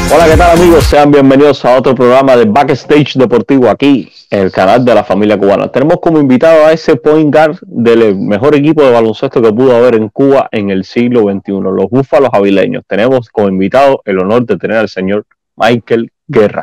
Hola, ¿qué tal amigos? Sean bienvenidos a otro programa de Backstage Deportivo aquí en el canal de la familia cubana. Tenemos como invitado a ese point guard del mejor equipo de baloncesto que pudo haber en Cuba en el siglo XXI, los Búfalos Avileños. Tenemos como invitado el honor de tener al señor Michael Guerra.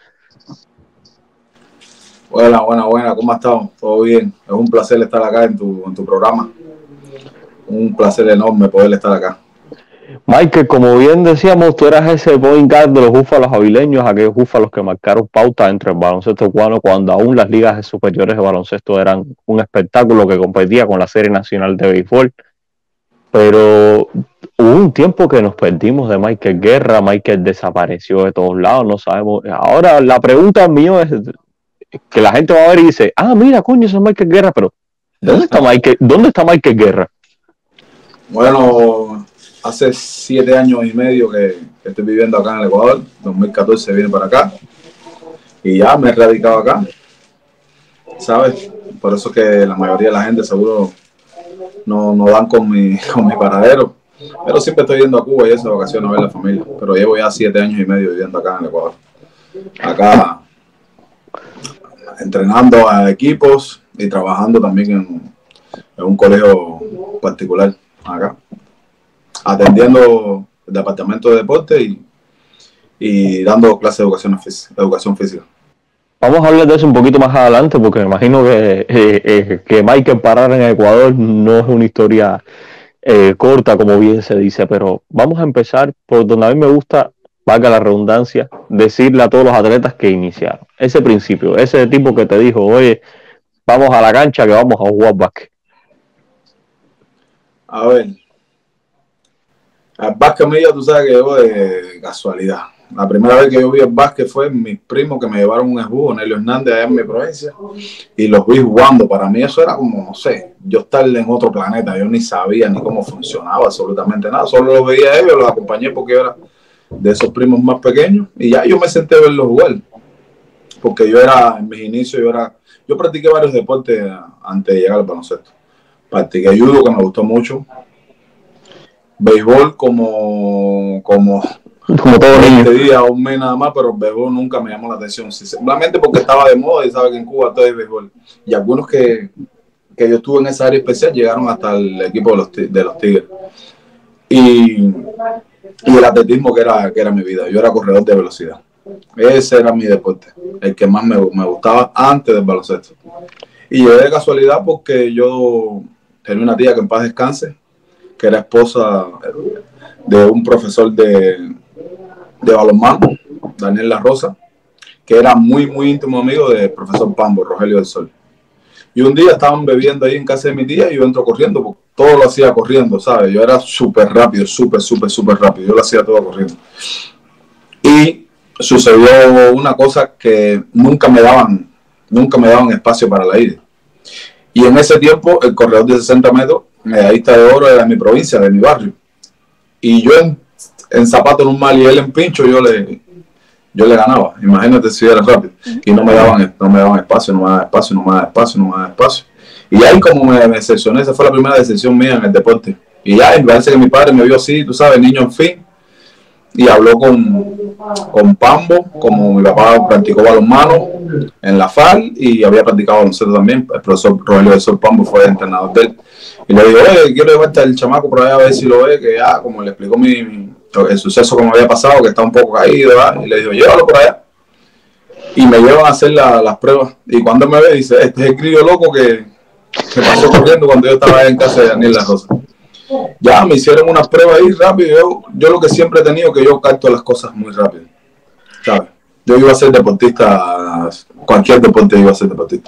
Buena, ¿cómo has estado? ¿Todo bien? Es un placer estar acá en tu programa. Un placer enorme poder estar acá. Michael, como bien decíamos, tú eras ese point guard de los Búfalos Avileños, aquellos Búfalos que marcaron pauta entre el baloncesto cubano cuando aún las ligas superiores de baloncesto eran un espectáculo que competía con la Serie Nacional de Béisbol. Pero hubo un tiempo que nos perdimos de Michael Guerra. Michael desapareció de todos lados, no sabemos. Ahora la pregunta mía es que la gente va a ver y dice, mira, coño, ese es Michael Guerra, pero ¿dónde está Michael Guerra? Bueno, hace 7 años y medio que estoy viviendo acá en el Ecuador. 2014 vine para acá y ya me he radicado acá, ¿sabes? Por eso que la mayoría de la gente seguro no dan con mi paradero. Pero siempre estoy yendo a Cuba y eso de vacaciones a ver a la familia. Pero llevo ya 7 años y medio viviendo acá en el Ecuador. Acá entrenando a equipos y trabajando también en un colegio particular acá, atendiendo el departamento de deporte y dando clases de educación física. Vamos a hablar de eso un poquito más adelante porque me imagino que Michael parar en Ecuador no es una historia corta, como bien se dice, pero vamos a empezar por donde a mí me gusta, valga la redundancia, decirle a todos los atletas que iniciaron. Ese principio, ese tipo que te dijo, oye, vamos a la cancha que vamos a jugar básquet. A ver, el básquet mío tú sabes que llegó de casualidad. La primera vez que yo vi el básquet fue mis primos que me llevaron un esbujo, Nelio Hernández, allá en mi provincia, y los vi jugando. Para mí eso era como, no sé, yo estar en otro planeta. Yo ni sabía ni cómo funcionaba absolutamente nada. Solo los veía a ellos, los acompañé porque yo era de esos primos más pequeños y ya yo me senté a verlos jugar. Porque yo era, en mis inicios, yo practiqué varios deportes antes de llegar al baloncesto. Practiqué judo, que me gustó mucho. Béisbol como todo 20 días o un mes nada más, pero el béisbol nunca me llamó la atención. Simplemente porque estaba de moda y sabes que en Cuba todo es béisbol. Y algunos que yo estuve en esa área especial llegaron hasta el equipo de los Tigres. Y el atletismo que era mi vida. Yo era corredor de velocidad. Ese era mi deporte, el que más me gustaba antes del baloncesto. Y llegué de casualidad porque yo tenía una tía que en paz descanse, que era esposa de un profesor de balonmano, Daniel La Rosa, que era muy, muy íntimo amigo del profesor Pambo, Rogelio del Sol. Y un día estaban bebiendo ahí en casa de mi tía y yo entro corriendo, porque todo lo hacía corriendo, ¿sabes? Yo era súper rápido, súper rápido, yo lo hacía todo corriendo. Y sucedió una cosa que nunca me daban espacio para la ida. Y en ese tiempo, el corredor de 60 metros, medallista de oro, era de mi provincia, de mi barrio. Y yo en zapato normal y él en pincho, yo le ganaba. Imagínate si era rápido. Y no me daban espacio. Y ahí como me decepcioné, esa fue la primera decepción mía en el deporte. Y ya, me parece que mi padre me vio así, tú sabes, niño en fin. Y habló con Pambo, como mi papá practicó balonmano en la FAL y había practicado baloncesto también. El profesor Rogelio del Sol Pambo fue el entrenador de él. Y le digo, quiero llevarte al chamaco por allá a ver si lo ve, que ya, como le explicó el suceso que me había pasado, que está un poco caído, ¿verdad? Y le digo, llévalo por allá. Y me llevan a hacer las pruebas. Y cuando me ve, dice, este es el crío loco que pasó corriendo cuando yo estaba en casa de Daniel La Rosa. Ya me hicieron unas pruebas ahí rápido. Yo lo que siempre he tenido, que yo capto las cosas muy rápido, ¿sabes? Yo iba a ser deportista, cualquier deporte iba a ser deportista.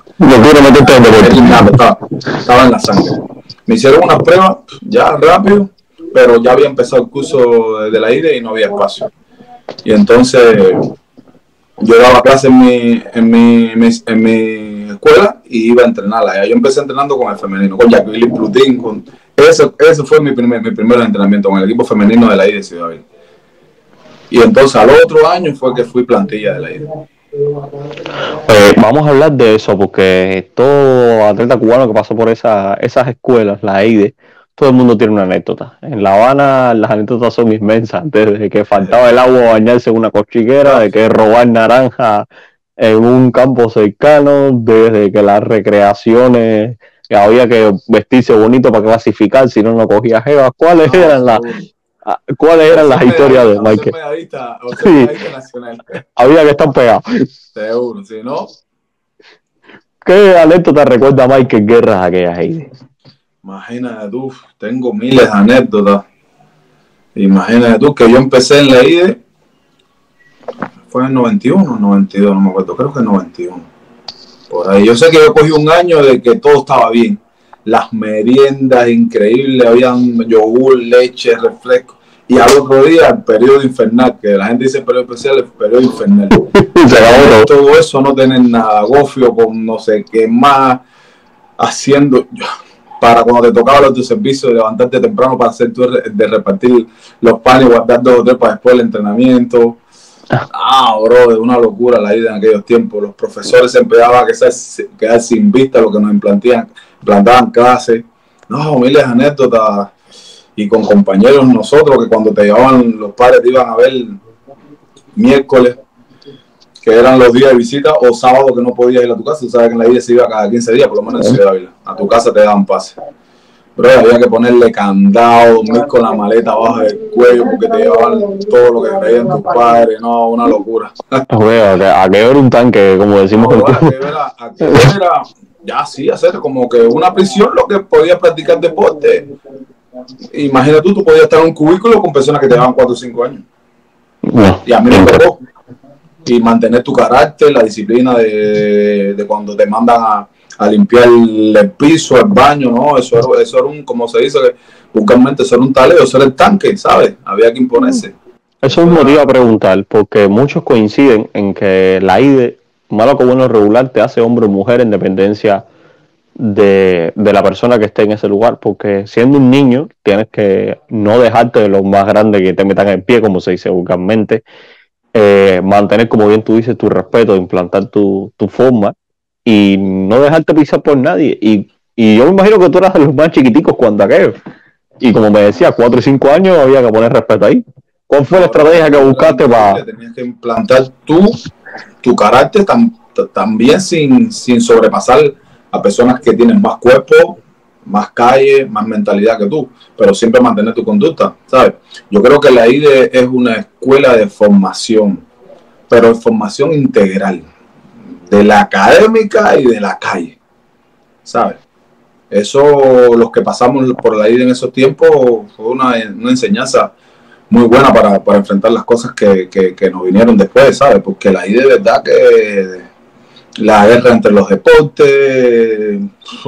Estaba en la sangre. Me hicieron unas pruebas ya rápido, pero ya había empezado el curso de la IDE y no había espacio. Y entonces yo daba clases en mi escuela y iba a entrenarla. Yo empecé entrenando con el femenino, con Jacqueline Plutín, ese fue mi primer entrenamiento con el equipo femenino de la IDE Ciudad Vil. Y entonces al otro año fue que fui plantilla de la IDE. Vamos a hablar de eso porque todo atleta cubano que pasó por esas escuelas, la IDE, todo el mundo tiene una anécdota. En La Habana las anécdotas son inmensas, desde que faltaba el agua a bañarse en una cochiquera, de que robar naranja en un campo cercano, desde que las recreaciones, que había que vestirse bonito para clasificar, si no, no cogía jeva. ¿Cuáles eran las historias de Michael? Sí, había que estar pegado. Seguro, si no. ¿Qué anécdota recuerda Michael Guerra aquellas ahí? Imagínate tú, tengo miles de anécdotas. Imagínate tú que yo empecé en la IDE, fue en el 91 o 92, no me acuerdo, creo que en 91. Por ahí, yo sé que yo cogí un año de que todo estaba bien. Las meriendas increíbles, habían yogur, leche, refresco. Y al otro día el periodo infernal, que la gente dice periodo especial, el periodo infernal. Todo eso, no tener nada, gofio con no sé qué más, haciendo, para cuando te tocaba tu servicio, levantarte temprano para hacer de repartir los panes, guardar 2 o 3 para después del entrenamiento. Bro, es una locura la vida en aquellos tiempos. Los profesores se empezaban a quedar sin vista lo que nos implantaban clases. No, miles de anécdotas. Y con compañeros nosotros, que cuando te llevaban los padres te iban a ver miércoles, que eran los días de visita, o sábado que no podías ir a tu casa. Tú sabes que en la vida se iba cada 15 días, por lo menos en Ciudad Ávila. A tu casa te daban pase. Pero había que ponerle candado, dormir con la maleta abajo del cuello porque te llevaban todo lo que traían tus padres. No, una locura. Aquello era un tanque, como decimos. No, aquello era ya sí, hacer como que una prisión, lo que podías practicar deporte. Imagínate tú podías estar en un cubículo con personas que te llevaban 4 o 5 años. No, y a mí me tocó. Y mantener tu carácter, la disciplina de cuando te mandan a limpiar el piso, el baño, ¿no? Eso era un, como se dice, vulgarmente, eso era un taleo, eso era el tanque, ¿sabes? Había que imponerse. Eso es un motivo a preguntar, porque muchos coinciden en que la IDE, malo que bueno regular, te hace hombre o mujer en dependencia de la persona que esté en ese lugar, porque siendo un niño tienes que no dejarte de los más grandes que te metan el pie, como se dice vulgarmente, mantener, como bien tú dices, tu respeto, implantar tu forma y no dejarte pisar por nadie. Y yo me imagino que tú eras de los más chiquiticos cuando aquello. Y como me decía, 4 y 5 años había que poner respeto ahí. ¿Cuál fue la estrategia que buscaste para...? Tenías que implantar tu carácter también sin sobrepasar a personas que tienen más cuerpo, más calle, más mentalidad que tú, pero siempre mantener tu conducta, ¿sabes? Yo creo que la IDE es una escuela de formación, pero de formación integral, de la académica y de la calle, ¿sabes? Eso, los que pasamos por la IDE en esos tiempos, fue una enseñanza muy buena para enfrentar las cosas que nos vinieron después, ¿sabes? Porque la IDE de verdad que la guerra entre los deportes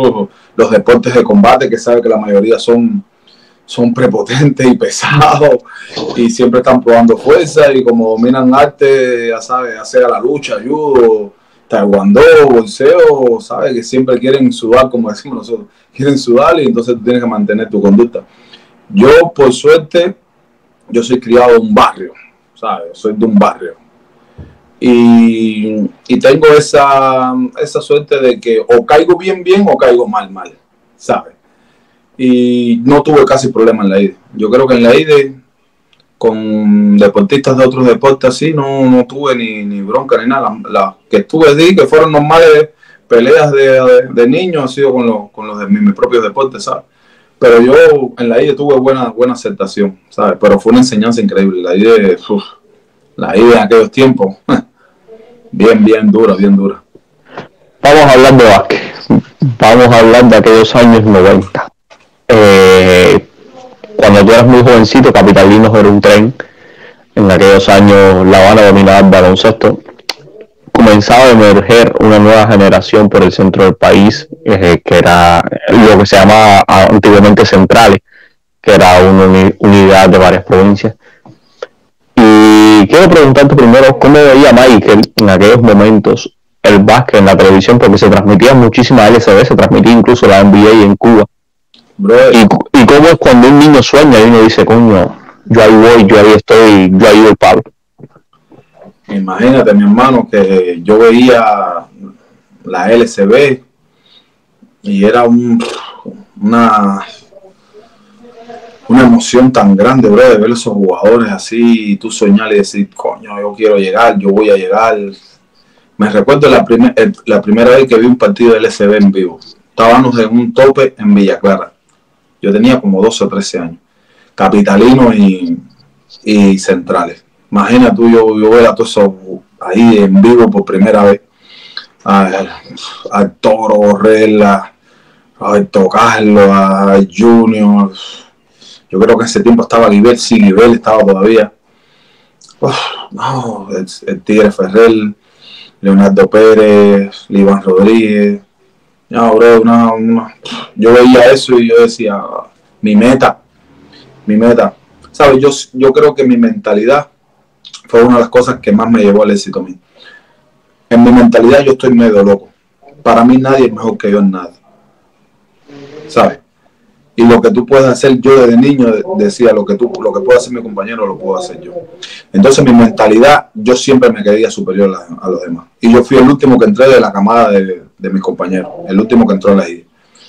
de combate, que sabe que la mayoría son prepotentes y pesados y siempre están probando fuerza, y como dominan arte, ya sabes, hacer a la lucha, judo, taekwondo, boxeo, sabes que siempre quieren sudar, como decimos nosotros, quieren sudar, y entonces tú tienes que mantener tu conducta. Yo, por suerte, yo soy criado en un barrio, ¿sabes? Soy de un barrio. Y tengo esa suerte de que o caigo bien o caigo mal, ¿sabes? Y no tuve casi problema en la IDE. Yo creo que en la IDE, con deportistas de otros deportes así, no tuve ni bronca ni nada. Las que estuve así, que fueron normales peleas de niños, ha sido con los de mis propios deportes, ¿sabes? Pero yo en la IDE tuve buena aceptación, ¿sabes? Pero fue una enseñanza increíble. La IDE en aquellos tiempos, bien dura. Vamos a hablar de básquet. Vamos a hablar de aquellos años 90. Cuando tú eras muy jovencito, Capitalinos era un tren. En aquellos años La Habana dominaba el baloncesto. Comenzaba a emerger una nueva generación por el centro del país, que era lo que se llamaba antiguamente Centrales, que era una unidad de varias provincias. Y quiero preguntarte primero, ¿cómo veía Michael en aquellos momentos el básquet en la televisión? Porque se transmitía muchísima LCB, se transmitía incluso la NBA en Cuba. Y cómo es cuando un niño sueña y uno dice, coño, yo ahí voy, yo ahí estoy, yo ahí doy palo. Imagínate, mi hermano, que yo veía la LCB y era una una emoción tan grande, bro, de ver a esos jugadores así, y tú soñar y decir, coño, yo quiero llegar, yo voy a llegar. Me recuerdo la primera vez que vi un partido del LCB en vivo. Estábamos en un tope en Villa Clara. Yo tenía como 12 o 13 años. Capitalinos y centrales. Imagina tú, yo ver a todos esos ahí en vivo por primera vez. Al Toro, Borrella, a Alberto Carlos, a Junior. Yo creo que en ese tiempo estaba Guibel, sí, Guibel estaba todavía. No, el Tigre Ferrer, Leonardo Pérez, Iván Rodríguez. No, bro, yo veía eso y yo decía, mi meta. ¿Sabes? Yo creo que mi mentalidad fue una de las cosas que más me llevó al éxito a mí. En mi mentalidad yo estoy medio loco. Para mí nadie es mejor que yo en nada. ¿Sabes? Y lo que tú puedes hacer, yo desde niño decía, lo que puede hacer mi compañero lo puedo hacer yo. Entonces mi mentalidad, yo siempre me creía superior a los demás. Y yo fui el último que entré de la camada de mis compañeros, el último que entró en la ID.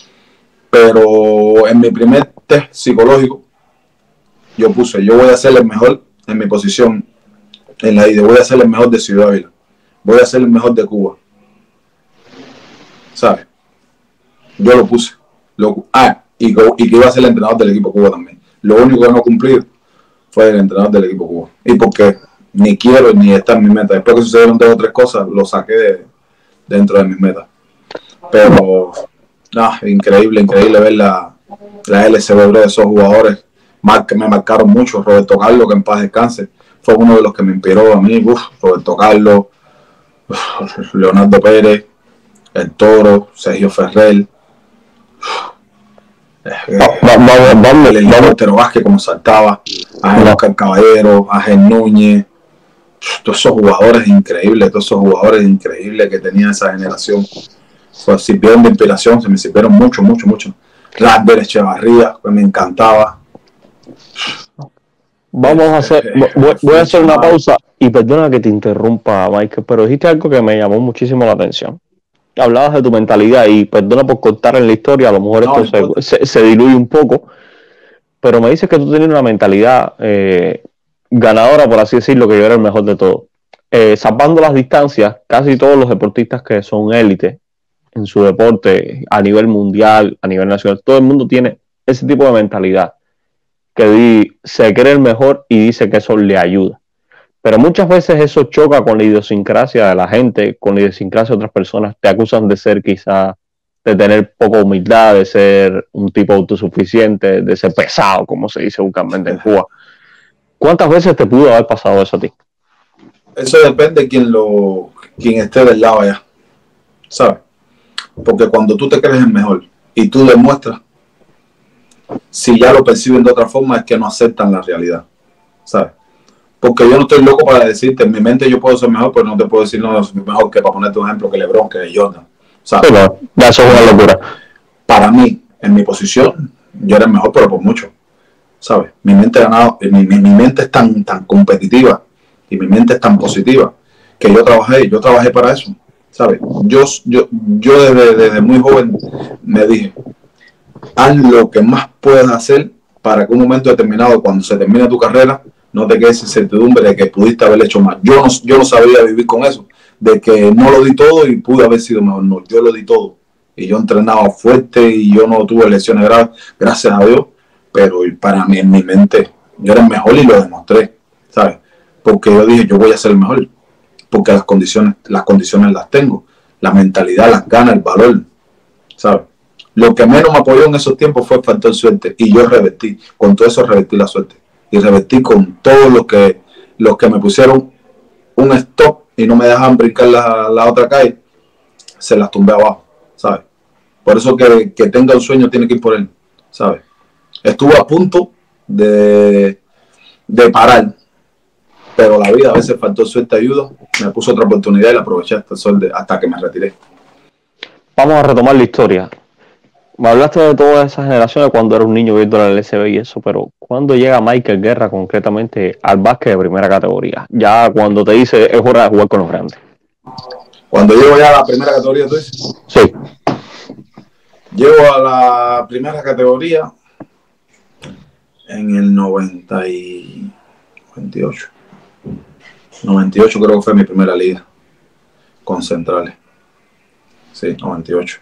Pero en mi primer test psicológico, yo voy a ser el mejor en mi posición en la ID, voy a ser el mejor de Ciudad Ávila, voy a ser el mejor de Cuba. ¿Sabes? Yo lo puse. Y que iba a ser el entrenador del equipo Cuba también. Lo único que no cumplí fue el entrenador del equipo Cuba. Y porque ni quiero ni está en mi meta. Después que sucedieron 2 o 3 cosas, lo saqué dentro de mis metas. Pero, increíble ver la LCB de esos jugadores que me marcaron mucho. Roberto Carlos, que en paz descanse, fue uno de los que me inspiró a mí. Roberto Carlos, Leonardo Pérez, el Toro, Sergio Ferrer. Otero Vázquez como saltaba, a Oscar Caballero, a Gen Núñez, todos esos jugadores increíbles que tenía esa generación, pues sirvieron de inspiración, se me sirvieron mucho. Rander Echevarría, que me encantaba. Voy a hacer una pausa y perdona que te interrumpa, Michael, pero dijiste algo que me llamó muchísimo la atención. Hablabas de tu mentalidad y perdona por cortar en la historia, a lo mejor esto se diluye un poco, pero me dices que tú tenías una mentalidad ganadora, por así decirlo, que yo era el mejor de todos. Salvando las distancias, casi todos los deportistas que son élite en su deporte, a nivel mundial, a nivel nacional, todo el mundo tiene ese tipo de mentalidad, que se cree el mejor y dice que eso le ayuda. Pero muchas veces eso choca con la idiosincrasia de la gente, con la idiosincrasia de otras personas. Te acusan de ser quizás, de tener poca humildad, de ser un tipo autosuficiente, de ser pesado, como se dice vulgarmente en Cuba. ¿Cuántas veces te pudo haber pasado eso a ti? Eso depende de quien esté del lado allá, ¿sabes? Porque cuando tú te crees el mejor y tú demuestras, si ya lo perciben de otra forma, es que no aceptan la realidad, ¿sabes? Porque yo no estoy loco para decirte, en mi mente yo puedo ser mejor, pero no te puedo decir no, soy mejor que para ponerte un ejemplo que LeBron, que Jordan. ¿Sabes? Sí, ya eso es una locura. Para mí, en mi posición, yo era el mejor, pero por mucho. ¿Sabes? Mi mente es tan competitiva y mi mente es tan positiva que yo trabajé para eso. ¿Sabes? Yo desde muy joven me dije, haz lo que más puedas hacer para que un momento determinado, cuando se termine tu carrera, no te quedes incertidumbre de que pudiste haber hecho más. Yo no sabía vivir con eso, de que no lo di todo y pude haber sido mejor. No, yo lo di todo. Y yo entrenaba fuerte y yo no tuve lesiones graves, gracias a Dios. Pero para mí, en mi mente, yo era el mejor y lo demostré, ¿sabes? Porque yo dije, yo voy a ser el mejor. Porque las condiciones las tengo. La mentalidad, las ganas, el valor, ¿sabes? Lo que menos me apoyó en esos tiempos fue el factor suerte. Y yo con todo eso revertí la suerte. Y revertí con todos los que me pusieron un stop y no me dejaban brincar la otra calle, se las tumbé abajo, ¿sabes? Por eso que tenga un sueño tiene que ir por él, ¿sabes? Estuve a punto de parar, pero la vida a veces faltó suerte, ayuda, me puso otra oportunidad y la aproveché hasta que me retiré. Vamos a retomar la historia. Me hablaste de todas esas generaciones cuando era un niño viendo la LCB y eso, pero ¿cuándo llega Michael Guerra concretamente al básquet de primera categoría? Ya cuando te dice es hora de jugar con los grandes. Cuando llego ya a la primera categoría, ¿tú dices? Sí. Llego a la primera categoría. en el 98. 98 creo que fue mi primera liga con Centrales. Sí, 98.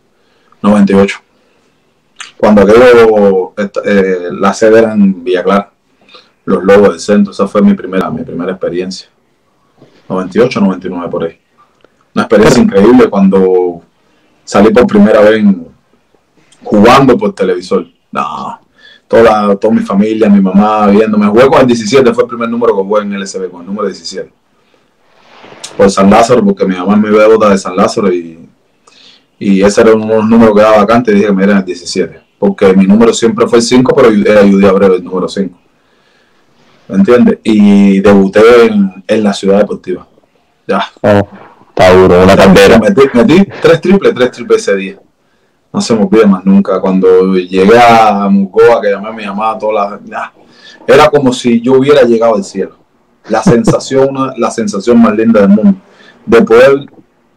Cuando aquello, la sede era en Villa Clara, los Lobos del Centro. Esa fue mi primera experiencia. 98, 99 por ahí. Una experiencia increíble cuando salí por primera vez jugando por televisor. No, toda mi familia, mi mamá viéndome. Jugué con el 17, fue el primer número que jugué en el LSB, con el número 17. Por San Lázaro, porque mi mamá me iba de bota de San Lázaro y ese era uno de los números que daba vacante y dije que me era el 17. Porque mi número siempre fue el 5, pero era Judy Abreu el número 5. ¿Me entiendes? Y debuté en la Ciudad Deportiva. Ya. Oh, está duro, una cantera. Metí 3 triples ese día. No se me olvida más nunca. Cuando llegué a Mucoa, que llamé a mi mamá, era como si yo hubiera llegado al cielo. La sensación más linda del mundo. De poder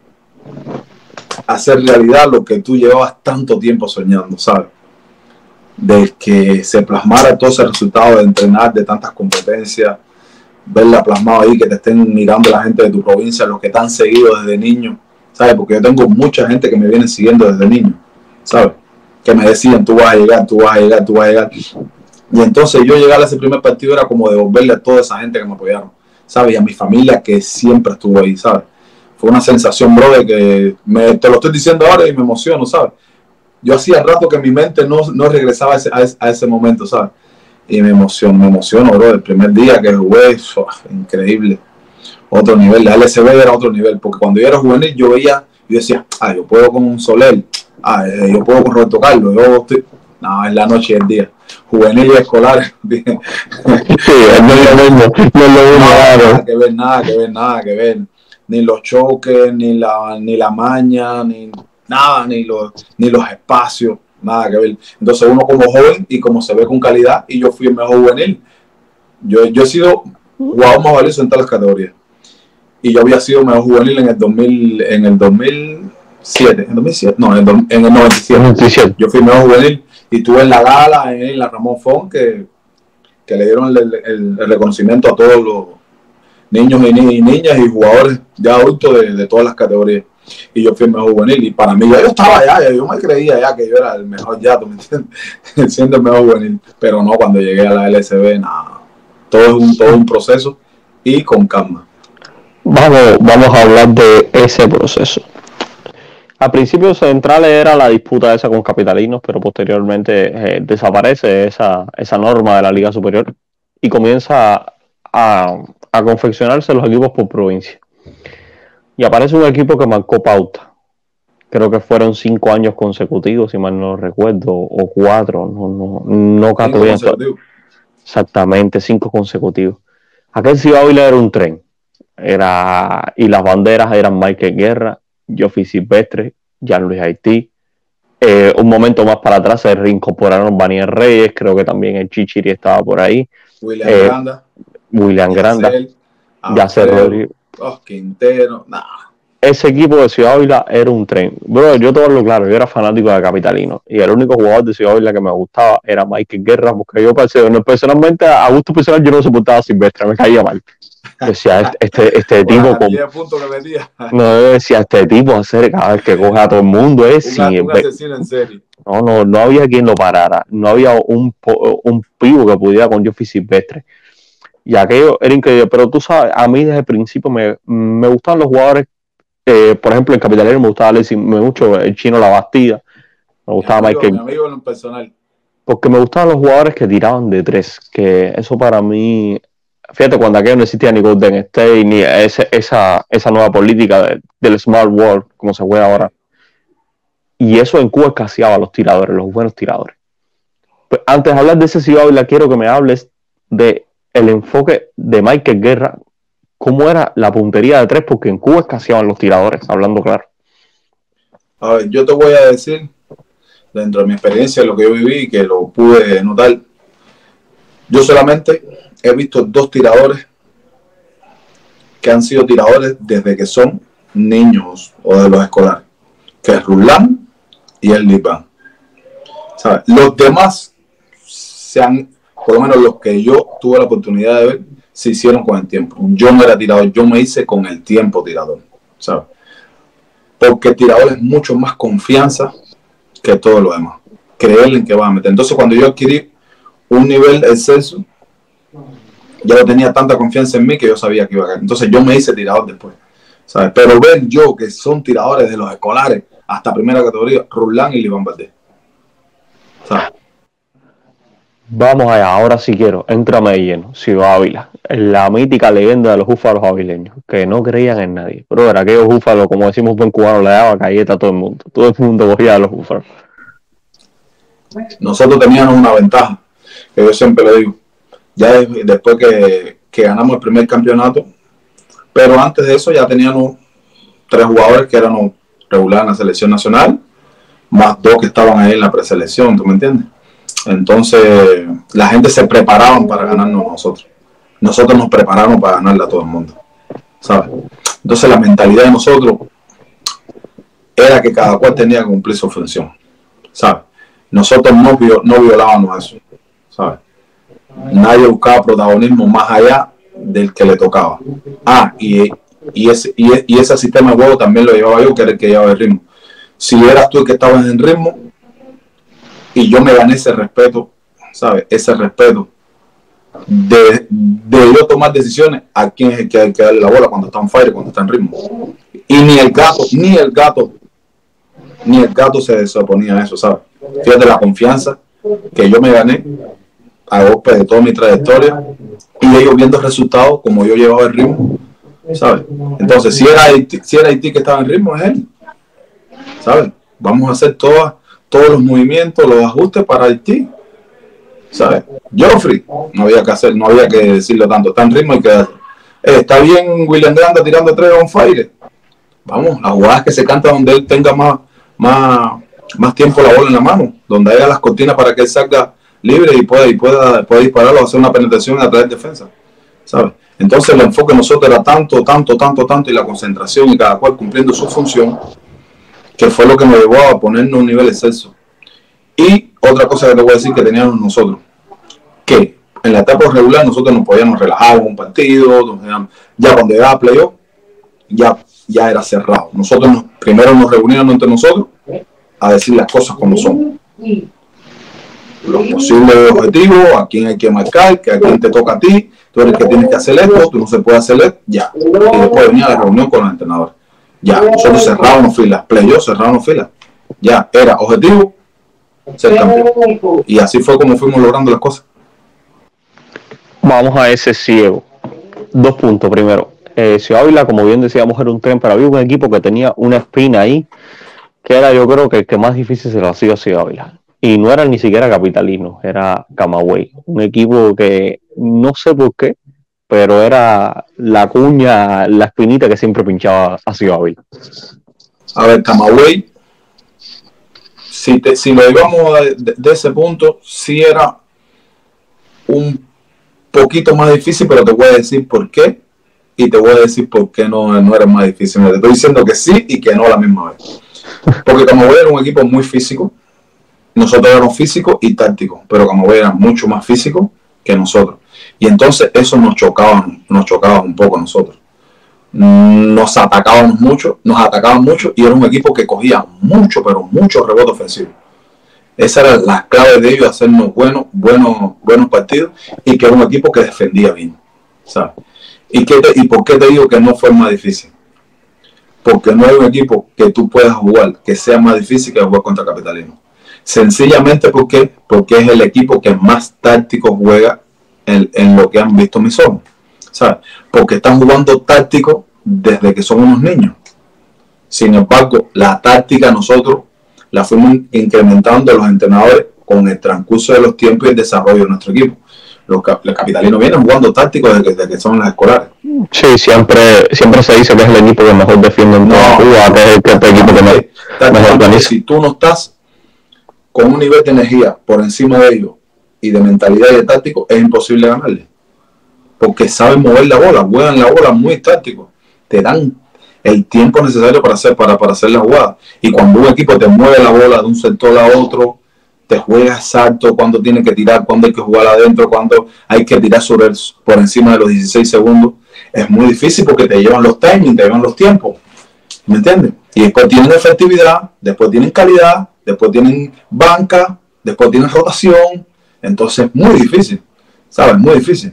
hacer realidad lo que tú llevabas tanto tiempo soñando, ¿sabes? De que se plasmara todo ese resultado de entrenar, de tantas competencias, verla plasmado ahí, que te estén mirando la gente de tu provincia, los que te han seguido desde niño, ¿sabes? Porque yo tengo mucha gente que me viene siguiendo desde niño, ¿sabes? Que me decían, tú vas a llegar. Y entonces yo llegar a ese primer partido era como devolverle a toda esa gente que me apoyaron, ¿sabes? Y a mi familia que siempre estuvo ahí, ¿sabes? Fue una sensación, brother, que te lo estoy diciendo ahora y me emociono, ¿sabes? Yo hacía rato que mi mente no regresaba a ese momento, ¿sabes? Y me emociono, bro. El primer día que jugué, increíble. Otro nivel, la LSB era otro nivel, porque cuando yo era juvenil yo decía, yo puedo con un Soler, yo puedo con Roberto Carlos, no, es la noche y el día. Juvenil y escolar. Sí, no es lo mismo. Nada que ver. Ni los choques, ni la maña, ni nada, ni los espacios, nada que ver. Entonces uno como joven y como se ve con calidad, y yo fui el mejor juvenil. Yo he sido jugador más valioso en todas las categorías. Y yo había sido mejor juvenil en el 2007. En el 97. Yo fui mejor juvenil y tuve en la gala en la Ramón Font que le dieron el reconocimiento a todos los niños y niñas y jugadores ya adultos de todas las categorías. Y yo fui el mejor juvenil. Y para mí, yo estaba allá, yo me creía ya que yo era el mejor ya, ¿tú me entiendes? Siendo el mejor juvenil. Pero no, cuando llegué a la LSB, nada. Todo es un proceso y con calma. Vamos a hablar de ese proceso. Al principio Centrales era la disputa esa con Capitalinos, pero posteriormente desaparece esa norma de la Liga Superior y comienza a confeccionarse los equipos por provincia. Y aparece un equipo que marcó pauta. Creo que fueron 5 años consecutivos, si mal no recuerdo, o 4, no cato bien. Exactamente, 5 consecutivos. Aquel Ciudad Ávila era un tren. Y las banderas eran Michael Guerra, Joffy Silvestre, Jean Luis Haití. Un momento más para atrás se reincorporaron Baniel Reyes, creo que también el Chichiri estaba por ahí. William Granda, Yacer Rodríguez. Quintero, Ese equipo de Ciudad Ávila era un tren. Bro, yo todo lo claro, yo era fanático de Capitalino y el único jugador de Ciudad Ávila que me gustaba era Michael Guerra, porque yo personalmente, a gusto personal, yo no soportaba a Silvestre, me caía mal. Decía, este tipo no decía, este tipo hacer cada vez que coge a todo el mundo es un asesino en serie. No había quien lo parara, no había un pivo que pudiera con Joffy Silvestre. Y aquello era increíble, pero tú sabes, a mí desde el principio me gustaban los jugadores, por ejemplo en Capitalino me gustaba mucho el Chino La Bastida, me gustaba Michael. Mi amigo en lo personal. Porque me gustaban los jugadores que tiraban de 3, que eso para mí, fíjate, cuando aquello no existía ni Golden State, ni esa nueva política del Smart World, como se juega ahora. Y eso en Cuba escaseaba a los tiradores, los buenos tiradores. Pues antes de hablar de ese Ciudad Ávila, quiero que me hables de el enfoque de Michael Guerra, cómo era la puntería de 3, porque en Cuba escaseaban los tiradores, hablando claro. A ver, yo te voy a decir, dentro de mi experiencia, lo que yo viví, que lo pude notar, yo solamente he visto 2 tiradores que han sido tiradores desde que son niños o de los escolares, que es Ruslan y el Lipan. ¿Sabes? Los demás por lo menos los que yo tuve la oportunidad de ver, se hicieron con el tiempo. Yo no era tirador, yo me hice con el tiempo tirador, ¿sabes? Porque el tirador es mucho más confianza que todo lo demás. Creerle en que va a meter. Entonces, cuando yo adquirí un nivel exceso, ya no tenía tanta confianza en mí que yo sabía que iba a caer. Entonces, yo me hice tirador después, ¿sabes? Pero ver yo que son tiradores de los escolares hasta primera categoría, Rulán y Liván Valdés, ¿sabes? Vamos allá, ahora sí quiero, éntrame de lleno, Ciudad Ávila, la mítica leyenda de los búfalos avileños, que no creían en nadie. Pero era aquellos búfalos, como decimos buen cubano, le daba galleta a todo el mundo cogía a los búfalos. Nosotros teníamos una ventaja, que yo siempre le digo, ya después que ganamos el primer campeonato, pero antes de eso ya teníamos 3 jugadores que eran regulares en la selección nacional, más 2 que estaban ahí en la preselección, ¿tú me entiendes? Entonces, la gente se preparaban para ganarnos nosotros. Nosotros nos preparamos para ganarle a todo el mundo, ¿sabes? Entonces, la mentalidad de nosotros era que cada cual tenía que cumplir su función, ¿sabes? Nosotros no violábamos eso, ¿sabes? Nadie buscaba protagonismo más allá del que le tocaba. Y ese sistema de juego también lo llevaba yo, que era el que llevaba el ritmo. Si eras tú el que estabas en ritmo, y yo me gané ese respeto, ¿sabes? Ese respeto de yo tomar decisiones a quién es el que hay que darle la bola cuando está en fire, cuando está en ritmo. Y ni el gato se oponía a eso, ¿sabes? Fíjate la confianza que yo me gané a golpe de toda mi trayectoria y ellos viendo resultados como yo llevaba el ritmo, ¿sabes? Entonces, si era Haití que estaba en ritmo, es él, ¿sabes? Vamos a hacer todos los movimientos, los ajustes para Haití, ¿sabes? Joffrey, no había que decirlo tanto, está en ritmo y que está bien William Granda tirando 3 on fire. Vamos, las jugadas que se cantan donde él tenga más tiempo la bola en la mano, donde haya las cortinas para que él salga libre y pueda dispararlo, hacer una penetración a través de defensa, ¿sabes? Entonces el enfoque de nosotros era tanto y la concentración y cada cual cumpliendo su función, que fue lo que nos llevó a ponernos a un nivel excelso. Y otra cosa que te voy a decir que teníamos nosotros, que en la etapa regular nosotros nos podíamos relajar en un partido, ya cuando llegaba playoff, ya era cerrado. Nosotros primero nos reuníamos entre nosotros a decir las cosas como son. Los posibles objetivos, a quién hay que marcar, que a quién te toca a ti, tú eres el que tienes que hacer esto, tú no se puede hacer esto, ya. Y después venía la reunión con los entrenadores. Ya, nosotros cerrábamos filas, playoff cerrábamos filas. Ya, era objetivo ser campeón. Y así fue como fuimos logrando las cosas. Vamos a ese ciego. 2 puntos. Primero, Ciudad Ávila, como bien decíamos, era un tren, pero había un equipo que tenía una espina ahí, que era, yo creo, que el que más difícil se lo hacía a Ciudad Ávila. Y no era ni siquiera capitalino, era Camagüey. Un equipo que no sé por qué, pero era la cuña, la espinita que siempre pinchaba a Ciudad Ávila. A ver, Camagüey, si lo íbamos de ese punto, sí era un poquito más difícil, pero te voy a decir por qué y te voy a decir por qué no era más difícil. Te estoy diciendo que sí y que no a la misma vez. Porque Camagüey era un equipo muy físico, nosotros éramos físicos y tácticos, pero Camagüey era mucho más físico que nosotros. Y entonces eso nos chocaba un poco a nosotros. Nos atacaban mucho y era un equipo que cogía mucho, pero mucho rebote ofensivo. Esa era la clave de ellos, hacernos buenos partidos y que era un equipo que defendía bien, ¿sabes? ¿Y por qué te digo que no fue más difícil? Porque no hay un equipo que tú puedas jugar que sea más difícil que jugar contra Capitalino. Sencillamente porque es el equipo que más táctico juega en lo que han visto mis ojos, ¿sabes? Porque están jugando táctico desde que son unos niños. Sin embargo, la táctica nosotros la fuimos incrementando los entrenadores con el transcurso de los tiempos y el desarrollo de nuestro equipo. Los capitalinos vienen jugando tácticos desde que son las escolares. Sí, siempre se dice que es el equipo que mejor defiende en Cuba, que es el equipo que mejor organiza. Si tú no estás con un nivel de energía por encima de ellos y de mentalidad y de táctico, es imposible ganarle. Porque saben mover la bola, juegan la bola muy táctico. Te dan el tiempo necesario para hacer la jugada. Y cuando un equipo te mueve la bola de un sector a otro, te juega exacto cuándo tiene que tirar, cuándo hay que jugar adentro, cuándo hay que tirar por encima de los 16 segundos. Es muy difícil porque te llevan los timings, te llevan los tiempos. ¿Me entiendes? Y después tienen efectividad, después tienen calidad, después tienen banca, después tienen rotación. Entonces es muy difícil, ¿sabes? Muy difícil.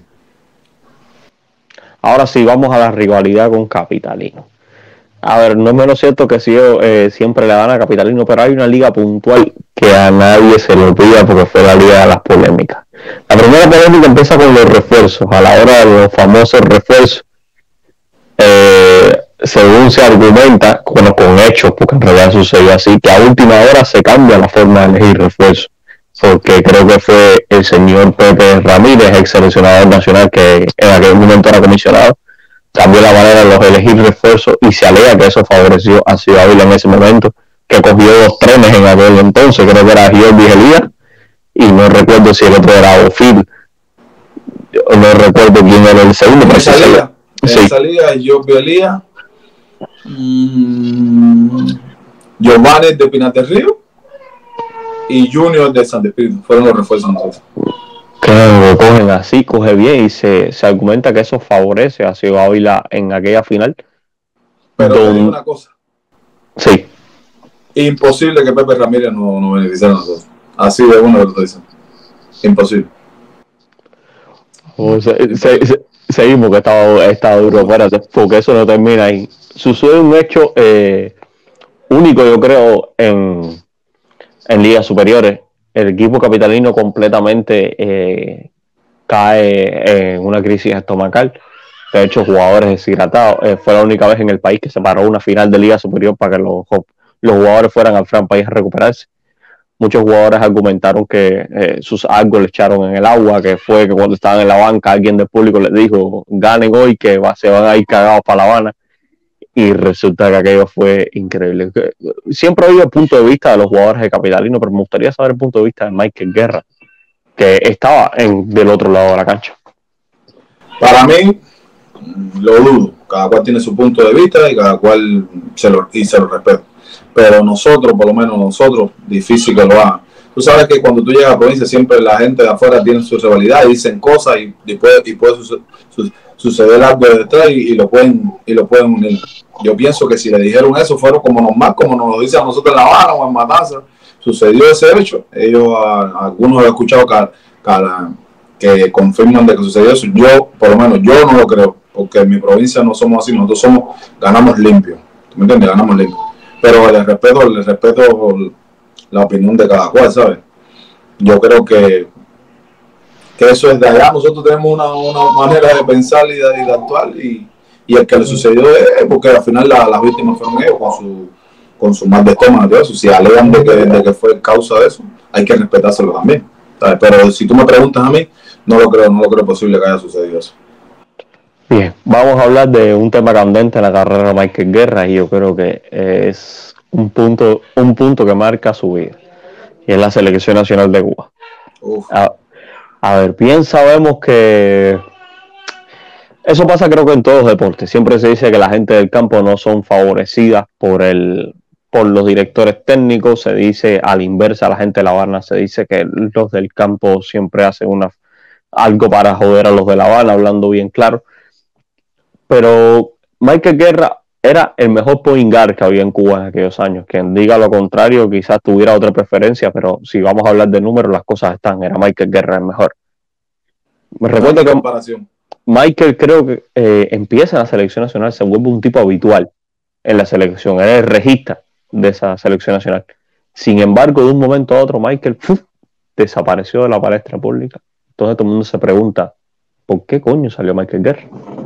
Ahora sí, vamos a la rivalidad con Capitalino. A ver, no es menos cierto que siempre le dan a Capitalino, pero hay una liga puntual que a nadie se le olvida porque fue la liga de las polémicas. La primera polémica empieza con los refuerzos. A la hora de los famosos refuerzos, según se argumenta, bueno, con hechos, porque en realidad sucedió así, que a última hora se cambia la forma de elegir refuerzos, porque creo que fue el señor Pepe Ramírez, ex seleccionador nacional, que en aquel momento era comisionado, cambió la manera de los elegir refuerzos y se alega que eso favoreció a Ciudad Ávila en ese momento, que cogió 2 trenes en aquel entonces, creo que era Giorgi Elías y no recuerdo si el otro era Ofil, no recuerdo quién era el segundo, pero salía Giorgi Elías, Giovanni de Pinaterrío y Junior de San Espíritu fueron los refuerzos nosotros. Claro, lo cogen así, coge bien y se argumenta que eso favorece a Ciudad Ávila en aquella final. Pero te digo una cosa. Sí. Imposible que Pepe Ramírez no beneficiara a nosotros. Así de uno lo estoy diciendo. Imposible. Seguimos que está duro, espérate, porque eso no termina ahí. Sucede un hecho único, yo creo, en ligas superiores. El equipo capitalino completamente cae en una crisis estomacal. De hecho, jugadores deshidratados. Fue la única vez en el país que se paró una final de liga superior para que los jugadores fueran al Fran País a recuperarse. Muchos jugadores argumentaron que algo le echaron en el agua, que fue que cuando estaban en la banca alguien del público les dijo, ganen hoy que se van a ir cagados para La Habana. Y resulta que aquello fue increíble. Siempre he oído el punto de vista de los jugadores de Capitalino, pero me gustaría saber el punto de vista de Michael Guerra, que estaba del otro lado de la cancha. Para mí, lo dudo. Cada cual tiene su punto de vista y cada cual se lo respeta. Pero nosotros, por lo menos nosotros, difícil que lo hagan. Tú sabes que cuando tú llegas a la provincia siempre la gente de afuera tiene su rivalidad y dicen cosas y puede suceder algo de detrás y lo pueden unir. Yo pienso que si le dijeron eso fueron como normal, como nos lo dicen a nosotros en La Habana o en Matanzas. Sucedió ese hecho. Ellos, algunos he escuchado que confirman de que sucedió eso. Yo, por lo menos, yo no lo creo, porque en mi provincia no somos así. Nosotros ganamos limpio. ¿Tú me entiendes? Ganamos limpio. Pero les respeto la opinión de cada cual, ¿sabes? Yo creo que eso es de allá. Nosotros tenemos una manera de pensar y de actuar y el que le sucedió es porque al final las víctimas fueron ellos con su mal de estómago y todo eso. Si alegan de que fue causa de eso, hay que respetárselo también, ¿sabes? Pero si tú me preguntas a mí, no lo creo posible que haya sucedido eso. Bien, vamos a hablar de un tema candente en la carrera de Michael Guerra y yo creo que es un punto que marca su vida y es la selección nacional de Cuba. A ver, bien sabemos que eso pasa creo que en todos los deportes. Siempre se dice que la gente del campo no son favorecidas por los directores técnicos. Se dice a la inversa, la gente de La Habana se dice que los del campo siempre hacen algo para joder a los de La Habana, hablando bien claro. Pero Michael Guerra era el mejor point guard que había en Cuba en aquellos años. Quien diga lo contrario quizás tuviera otra preferencia, pero si vamos a hablar de números, las cosas están. Era Michael Guerra el mejor. Me recuerdo que Michael creo que empieza en la selección nacional, se vuelve un tipo habitual en la selección. Era el regista de esa selección nacional. Sin embargo, de un momento a otro, Michael desapareció de la palestra pública. Entonces todo el mundo se pregunta, ¿por qué coño salió Michael Guerra?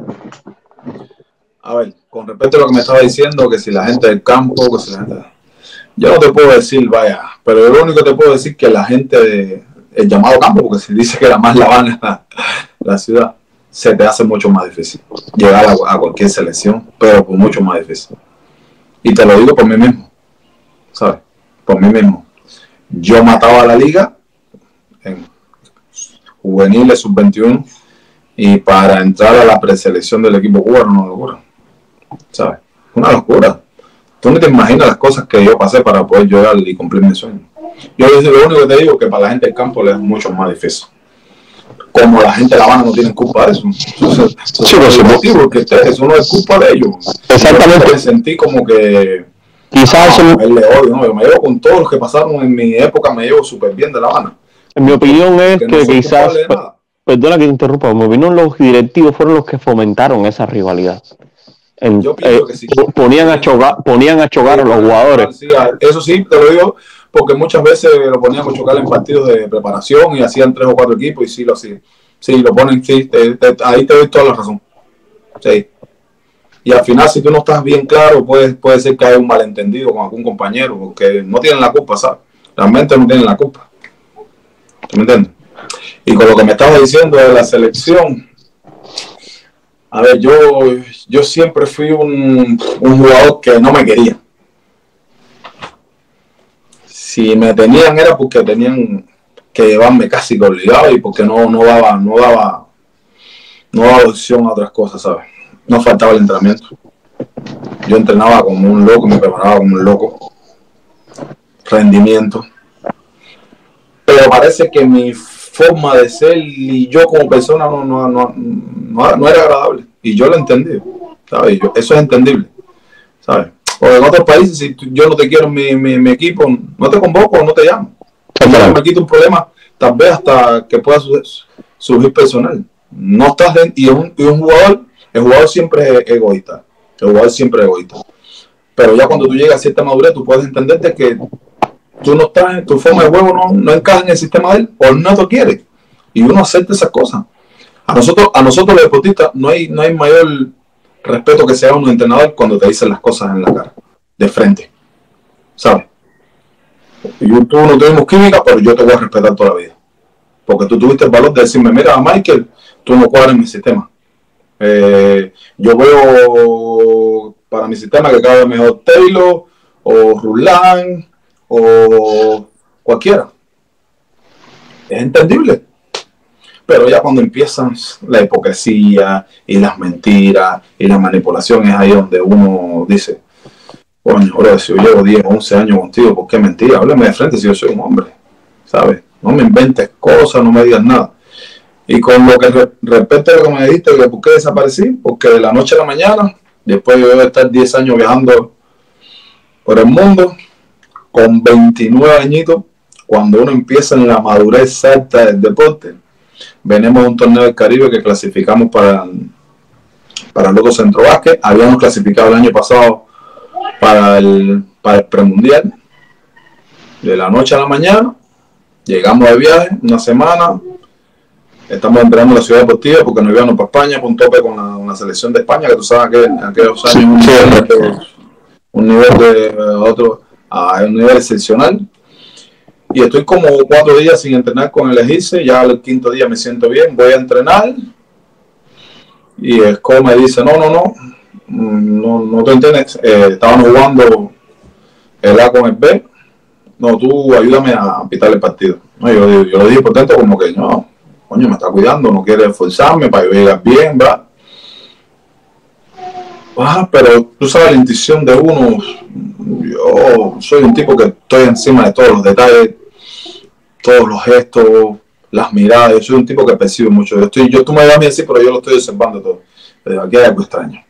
A ver, con respecto a lo que me estaba diciendo, que si la gente del campo, que si la gente... Yo no te puedo decir, vaya, pero lo único que te puedo decir es que la gente el llamado campo, porque si dice que la más La Habana la ciudad, se te hace mucho más difícil llegar a cualquier selección, pero mucho más difícil. Y te lo digo por mí mismo, ¿sabes? Por mí mismo. Yo mataba a la liga en juveniles, sub-21, y para entrar a la preselección del equipo cubano, una locura, ¿sabes? Una locura. Tú no te imaginas las cosas que yo pasé para poder llegar y cumplir mi sueño. Yo lo único que te digo es que para la gente del campo le es mucho más difícil. Como la gente de La Habana no tiene culpa de eso. Sí, porque eso no es culpa de ellos. Exactamente. Yo me sentí como que quizás él le odio, ¿no? Yo me llevo con todos los que pasaron en mi época, me llevo súper bien de La Habana. En mi opinión es que no quizás, perdona que te interrumpa, en mi opinión los directivos fueron los que fomentaron esa rivalidad. Yo pienso que sí. Ponían a chocar a los jugadores. Sí, eso sí, te lo digo, porque muchas veces lo ponían a chocar en partidos de preparación y hacían 3 o 4 equipos y sí lo hacían. Sí, lo ponen, sí, ahí te doy toda la razón. Sí. Y al final, si tú no estás bien claro, puede ser que haya un malentendido con algún compañero, porque no tienen la culpa, ¿sabes? Realmente no tienen la culpa. ¿Tú me entiendes? Y con lo que me estabas diciendo de la selección, a ver, yo siempre fui un jugador que no me quería. Si me tenían era porque tenían que llevarme casi que obligado y porque no daba opción a otras cosas, ¿sabes? No faltaba el entrenamiento. Yo entrenaba como un loco, me preparaba como un loco. Rendimiento. Pero parece que mi forma de ser y yo como persona no era agradable. Y yo lo entendí, ¿sabes? Eso es entendible, ¿sabes? O en otros países, si yo no te quiero en mi equipo, no te convoco o no te llamo. Yo me quito un problema, tal vez hasta que pueda surgir personal. No estás y un jugador, el jugador siempre es egoísta. El jugador siempre es egoísta. Pero ya cuando tú llegas a cierta madurez, tú puedes entenderte que tú no estás, tu forma de juego no encaja en el sistema de él, o no te quiere. Y uno acepta esas cosas. A nosotros los deportistas no hay mayor respeto que sea un entrenador cuando te dicen las cosas en la cara, de frente, ¿sabes? Yo, tú no tenemos química, pero yo te voy a respetar toda la vida, porque tú tuviste el valor de decirme, mira, Michael, tú no cuadras en mi sistema. Yo veo para mi sistema que cabe mejor Taylor o Rulán o cualquiera. Es entendible. Pero ya cuando empiezan la hipocresía y las mentiras y la manipulación, es ahí donde uno dice, coño, bro, si yo llevo 10 o 11 años contigo, ¿por qué mentira? Háblame de frente si yo soy un hombre, ¿sabes? No me inventes cosas, no me digas nada. Y con lo que respecto a lo que me dijiste, que ¿por qué desaparecí? Porque de la noche a la mañana, después de estar 10 años viajando por el mundo, con 29 añitos, cuando uno empieza en la madurez exacta del deporte, venimos a un torneo del Caribe que clasificamos para el Loco Centro Básquet. Habíamos clasificado el año pasado para el premundial. De la noche a la mañana, llegamos de viaje, una semana. Estamos entrenando en la ciudad deportiva porque nos íbamos para España, con un tope con la selección de España, que tú sabes que en aquellos años un nivel excepcional. Y estoy como 4 días sin entrenar con el Egice. Ya el 5.º día me siento bien, voy a entrenar. Y el coach me dice, no te entiendes. Estábamos jugando el A con el B. No, tú ayúdame a pitar el partido. No, yo lo dije por dentro como que, no, coño, me está cuidando, no quiere esforzarme para que yo llegue bien, ¿verdad? Pero tú sabes la intuición de uno. Yo soy un tipo que estoy encima de todos los detalles, todos los gestos, las miradas. Yo soy un tipo que percibe mucho. Tú me das a mí así, pero yo lo estoy observando todo. Pero aquí hay algo extraño.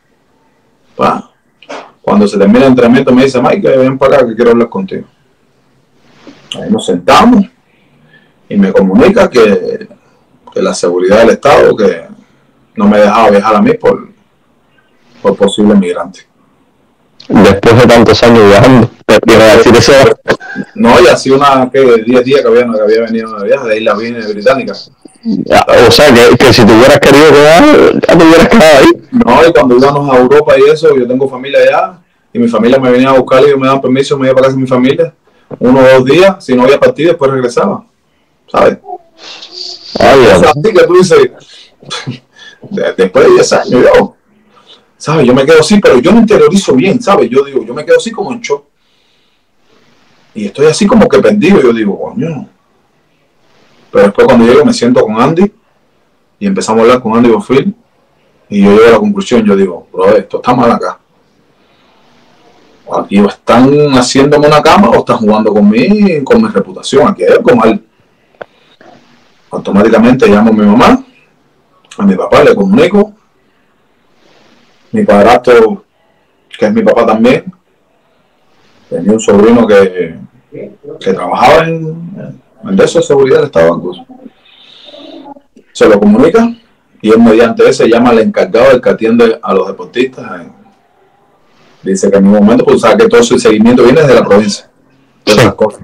Cuando se termina el entrenamiento me dice, Mike, ven para acá que quiero hablar contigo. Ahí nos sentamos y me comunica que la seguridad del Estado que no me dejaba viajar a mí por posible migrante. Después de tantos años viajando, viene a decir eso. No, y así 10 días que había venido de viaje de Islas Vírgenes Británicas. O sea, que si te hubieras querido quedar, ya te hubieras quedado ahí. No, y cuando íbamos a Europa y eso, yo tengo familia allá, y mi familia me venía a buscar y yo me daban permiso, me iba para casa de mi familia, 1 o 2 días, si no había partido, después regresaba, ¿sabes? Así que tú dices, después de 10 años, ¿sabes? Yo me quedo así, pero yo me interiorizo bien, ¿sabes? Yo digo, yo me quedo así como en shock. Y estoy así como que perdido, yo digo, coño. Pero después cuando llego me siento con Andy y empezamos a hablar con Andy Bofill y yo llego a la conclusión, yo digo, bro, esto está mal acá. Aquí o están haciéndome una cama o están jugando con mi reputación. Aquí hay algo mal. Automáticamente llamo a mi mamá, a mi papá, le comunico. Mi padrastro, que es mi papá también, tenía un sobrino que trabajaba en de eso de seguridad del Estado de Banco. Se lo comunica y él mediante ese llama al encargado del que atiende a los deportistas. Dice que en un momento, pues sabe que todo ese seguimiento viene desde la provincia. Todas esas cosas.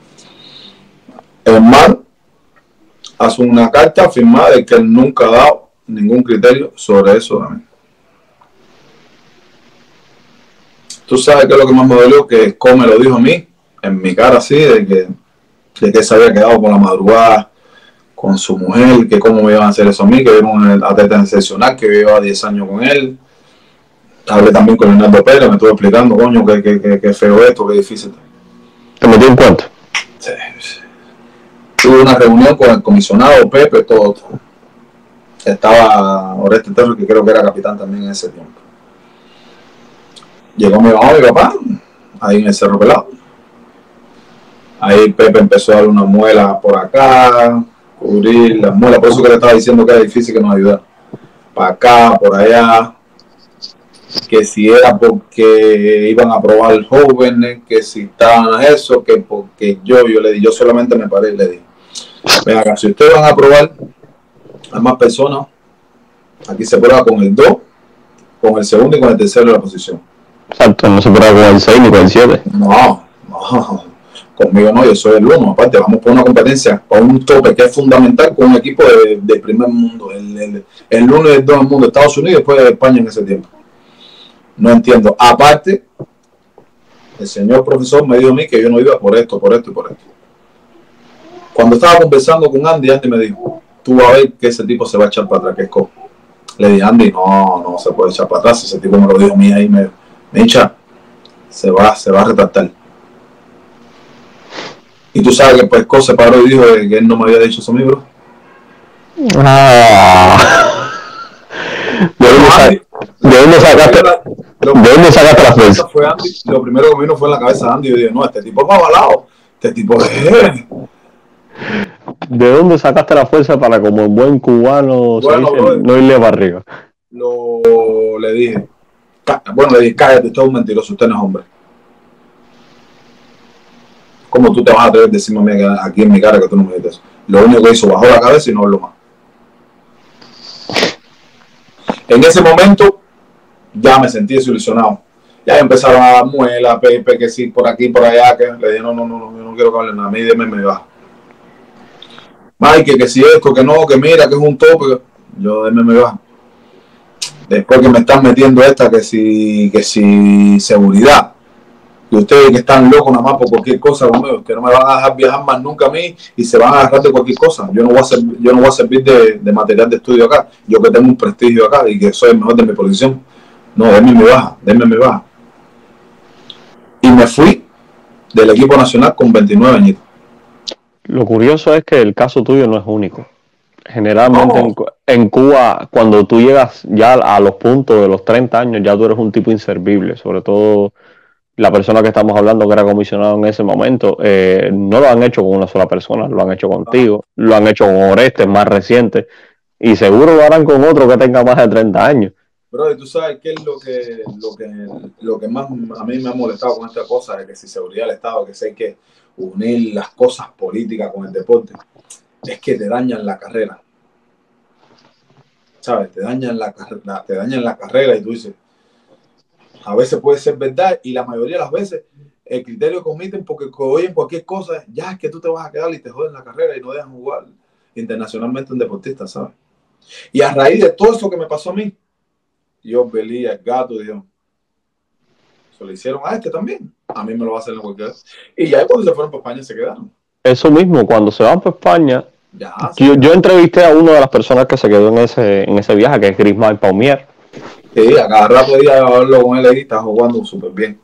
El MAR hace una carta firmada de que él nunca ha dado ningún criterio sobre eso. Tú sabes que es lo que más me dolió, que Come lo dijo a mí, en mi cara así, de que se había quedado con la madrugada con su mujer, que cómo me iban a hacer eso a mí, que vimos un atleta excepcional, que llevaba 10 años con él. Hablé también con Leonardo Pérez, me estuvo explicando, coño, que feo esto, que difícil. ¿Te metí en cuenta? Sí. Tuve una reunión con el comisionado Pepe, todo. Estaba Oreste Terro, que creo que era capitán también en ese tiempo. Llegó mi mamá y mi papá, ahí en el Cerro Pelado. Ahí Pepe empezó a dar una muela por acá, cubrir las muelas, por eso que le estaba diciendo que era difícil que nos ayudara. Para acá, por allá, que si era porque iban a probar jóvenes, que si estaban eso, que porque yo le di, yo solamente me paré y le dije, venga acá, si ustedes van a probar a más personas, aquí se prueba con el 2, con el segundo y con el tercero de la posición. Exacto, no se prueba con el 6 ni con el 7. No, conmigo no, yo soy el 1. Aparte, vamos por una competencia, por un tope que es fundamental con un equipo de primer mundo, el 1 y el 2 del mundo, Estados Unidos y después de España en ese tiempo. No entiendo. Aparte, el señor profesor me dijo a mí que yo no iba por esto, por esto y por esto. Cuando estaba conversando con Andy me dijo, tú vas a ver que ese tipo se va a echar para atrás, que es cojo. Le dije, Andy, no se puede echar para atrás. Ese tipo me lo dijo a mí ahí, me echa, se va a retractar. Y tú sabes que pues se paró y dijo que él no me había dicho eso a mí, bro. ¿De dónde sacaste la fuerza? Lo primero que vino fue en la cabeza de Andy y yo dije, no, este tipo es avalado. Este tipo es... ¿De dónde sacaste la fuerza para, como en buen cubano, bueno, se dice, no irle para arriba? Le dije, cállate, usted es un mentiroso, usted no es hombre. ¿Cómo tú te vas a atrever a decirme aquí en mi cara que tú no me dices eso? Lo único que hizo, bajó la cabeza y no habló más. En ese momento ya me sentí desilusionado. Ya empezaron a dar muela, Pepe, que sí, por aquí, por allá, que le dije, no, yo no quiero que hable nada, a mí déme me baja. Mike, que si esto, que no, que mira, que es un tope, yo déme me baja. Después que me están metiendo esta, que si seguridad, y ustedes que están locos nada más por cualquier cosa conmigo, que no me van a dejar viajar más nunca a mí y se van a agarrar de cualquier cosa. Yo no voy a servir de material de estudio acá, yo que tengo un prestigio acá y que soy el mejor de mi posición. No, déme me baja. Y me fui del equipo nacional con 29 añitos. Lo curioso es que el caso tuyo no es único. Generalmente en Cuba, cuando tú llegas ya a los puntos de los 30 años, ya tú eres un tipo inservible. Sobre todo la persona que estamos hablando, que era comisionado en ese momento, no lo han hecho con una sola persona, lo han hecho contigo, lo han hecho con Oreste, más reciente, y seguro lo harán con otro que tenga más de 30 años. Pero tú sabes qué es lo que más a mí me ha molestado con esta cosa, de que si seguridad del Estado, que si hay que unir las cosas políticas con el deporte, es que te dañan la carrera. ¿Sabes? Te dañan la carrera y tú dices, a veces puede ser verdad y la mayoría de las veces el criterio que omiten porque oyen cualquier cosa, ya es que tú te vas a quedar y te joden la carrera y no dejan jugar internacionalmente un deportista, ¿sabes? Y a raíz de todo eso que me pasó a mí, yo velí al gato, Dios. Se lo hicieron a este también. A mí me lo va a hacer en cualquier. Y ya cuando se fueron para España se quedaron. Eso mismo, cuando se van para España, yo entrevisté a una de las personas que se quedó en ese viaje, que es Grismay Paumier. Sí, a cada rato iba a hablarlo con él ahí, está jugando súper bien.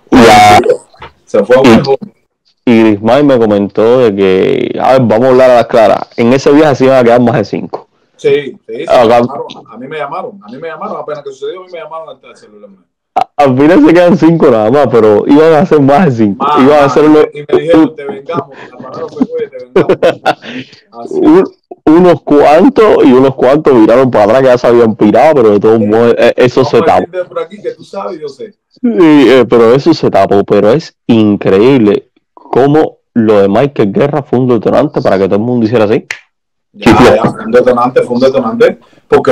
Se fue a un mejor. Y Grismay me comentó de que, a ver, vamos a hablar a las claras. En ese viaje se iban a quedar más de 5. Sí, a mí me llamaron apenas que sucedió, a mí me llamaron al celular. Al final se quedan 5 nada más, pero iban a ser más de 5. Iban a ser y me dijeron, te vengamos. La palabra fue, oye, te vengamos. Así. Unos cuantos viraron para atrás que ya se habían pirado, pero de todos modos eso se tapó. Por aquí que tú sabes, yo sé. Sí, pero eso se tapó, pero es increíble cómo lo de Michael Guerra fue un detonante para que todo el mundo hiciera así. Ya, fue un detonante, porque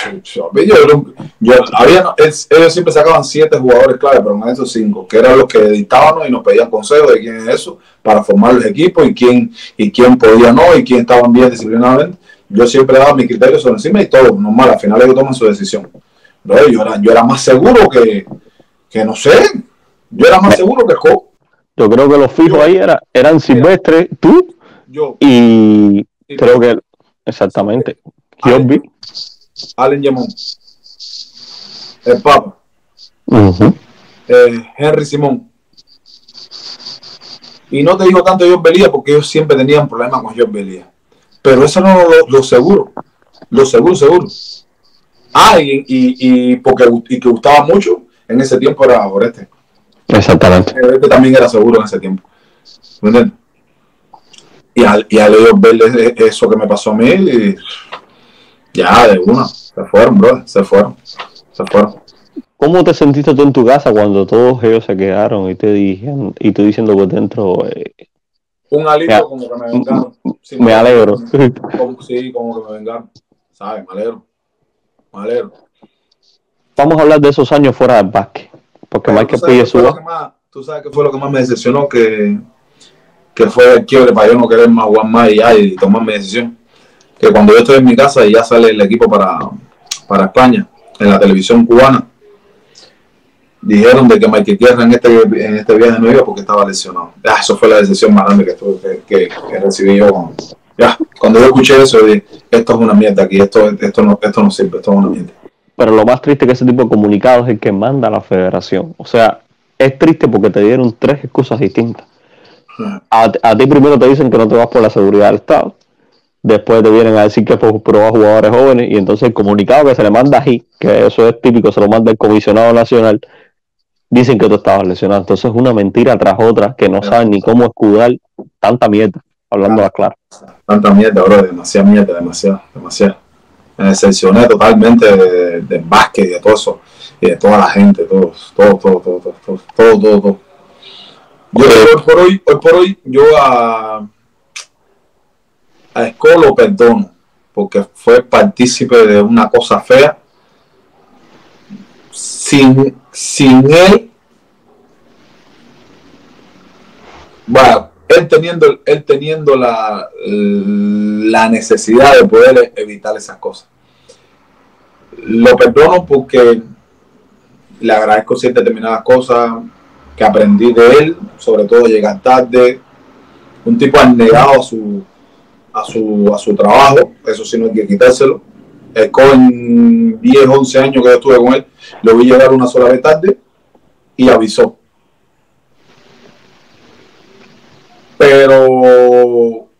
ellos siempre sacaban 7 jugadores clave, pero no esos 5, que eran los que dictaban y nos pedían consejos de quién es eso, para formar los equipos y quién podía no, y quién estaban bien disciplinadamente. Yo siempre daba mis criterios sobre encima y todo, normal, al final ellos toman su decisión. Pero yo era más seguro que no sé, yo era más seguro que Joe. Yo creo que los fijos ahí eran Silvestre, tú y creo que exactamente. Allen Yemón, el Papa, Henry Simón. Y no te digo tanto George Belía porque ellos siempre tenían problemas con George Belía. Pero eso no lo seguro. Lo seguro. Y que gustaba mucho en ese tiempo era Oreste. Exactamente. Oreste también era seguro en ese tiempo. ¿Me entiendes? Y a George Belía, eso que me pasó a mí, y ya de una. Se fueron, bro. Se fueron. ¿Cómo te sentiste tú en tu casa cuando todos ellos se quedaron y te dijeron, y tú diciendo por dentro? Un alivio como que me vengaron. Me alegro. Como que me vengaron. ¿Sabes? Me alegro. Vamos a hablar de esos años fuera del básquet. Porque Michael P. suba. Tú sabes que fue lo que más me decepcionó, que fue el quiebre para yo no querer más jugar más y tomar mi decisión. Que cuando yo estoy en mi casa y ya sale el equipo para España, en la televisión cubana, dijeron de que Michael Guerra en este viaje no iba porque estaba lesionado. Eso fue la decisión más grande que recibí yo. Cuando yo escuché eso, dije, esto es una mierda aquí, esto no sirve, esto es una mierda. Pero lo más triste es que ese tipo de comunicados es el que manda a la federación. O sea, es triste porque te dieron 3 excusas distintas. A ti primero te dicen que no te vas por la seguridad del Estado. Después te vienen a decir que es por probar jugadores jóvenes. Y entonces el comunicado que se le manda aquí, que eso es típico, se lo manda el comisionado nacional, dicen que tú estabas lesionado. Entonces es una mentira tras otra que no saben ni cómo escudar tanta mierda, hablando a claro. Tanta mierda, bro, demasiada mierda, demasiado. Me decepcioné totalmente del básquet y de todo eso, y de toda la gente, todo. Yo hoy por hoy, yo a Esco lo perdono, porque fue partícipe de una cosa fea. Sin él, bueno, él teniendo la necesidad de poder evitar esas cosas. Lo perdono porque le agradezco ciertas determinadas cosas que aprendí de él, sobre todo llegar tarde, un tipo abnegado a su trabajo, eso sí no hay que quitárselo. En 10, 11 años que yo estuve con él, lo vi llegar una sola vez tarde y avisó. Pero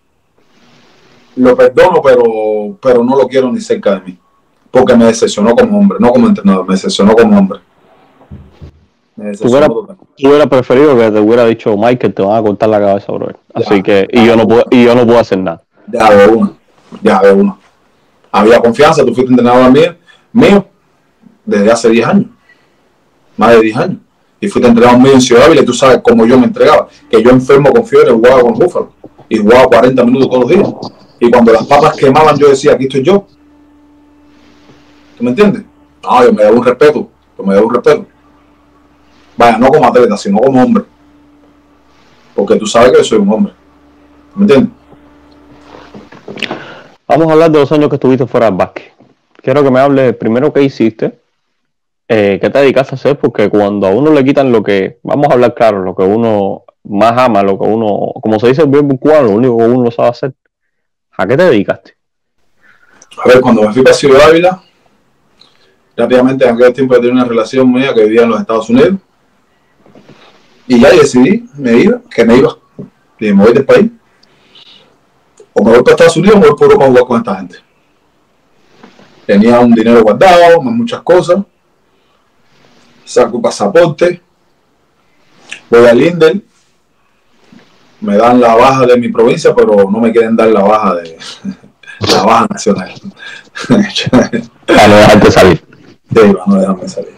lo perdono, pero no lo quiero ni cerca de mí, porque me decepcionó como hombre, no como entrenador, me decepcionó como hombre. ¿Tú hubieras preferido que te hubiera dicho Michael, te van a cortar la cabeza, bro? Así que, y yo no puedo hacer nada. Ya de una. Había confianza, tú fuiste entrenador mío desde hace 10 años, más de 10 años. Y fuiste entrenador mío en Ciudad Ávila y tú sabes cómo yo me entregaba, que yo enfermo con fiebre, jugaba con Búfalo y jugaba 40 minutos todos los días. Y cuando las papas quemaban, yo decía, aquí estoy yo. ¿Tú me entiendes? No, yo me daba un respeto. Vaya, no como atleta, sino como hombre. Porque tú sabes que yo soy un hombre. ¿Me entiendes? Vamos a hablar de los años que estuviste fuera del básquet. Quiero que me hables primero qué hiciste, qué te dedicaste a hacer, porque cuando a uno le quitan lo que, vamos a hablar claro, lo que uno más ama, lo que uno, como se dice el bien cubano, lo único que uno sabe hacer, ¿a qué te dedicaste? A ver, cuando me fui para Ciudad Ávila, rápidamente en aquel tiempo tenía una relación mía que vivía en los Estados Unidos. Y ya decidí, me iba. Y me voy del país. O me voy para Estados Unidos o me voy por Europa a jugar con esta gente. Tenía un dinero guardado, muchas cosas. saco pasaporte, voy al INDEL, me dan la baja de mi provincia, pero no me quieren dar la baja de la baja nacional. Para no dejarte salir. Sí, para no dejarme salir.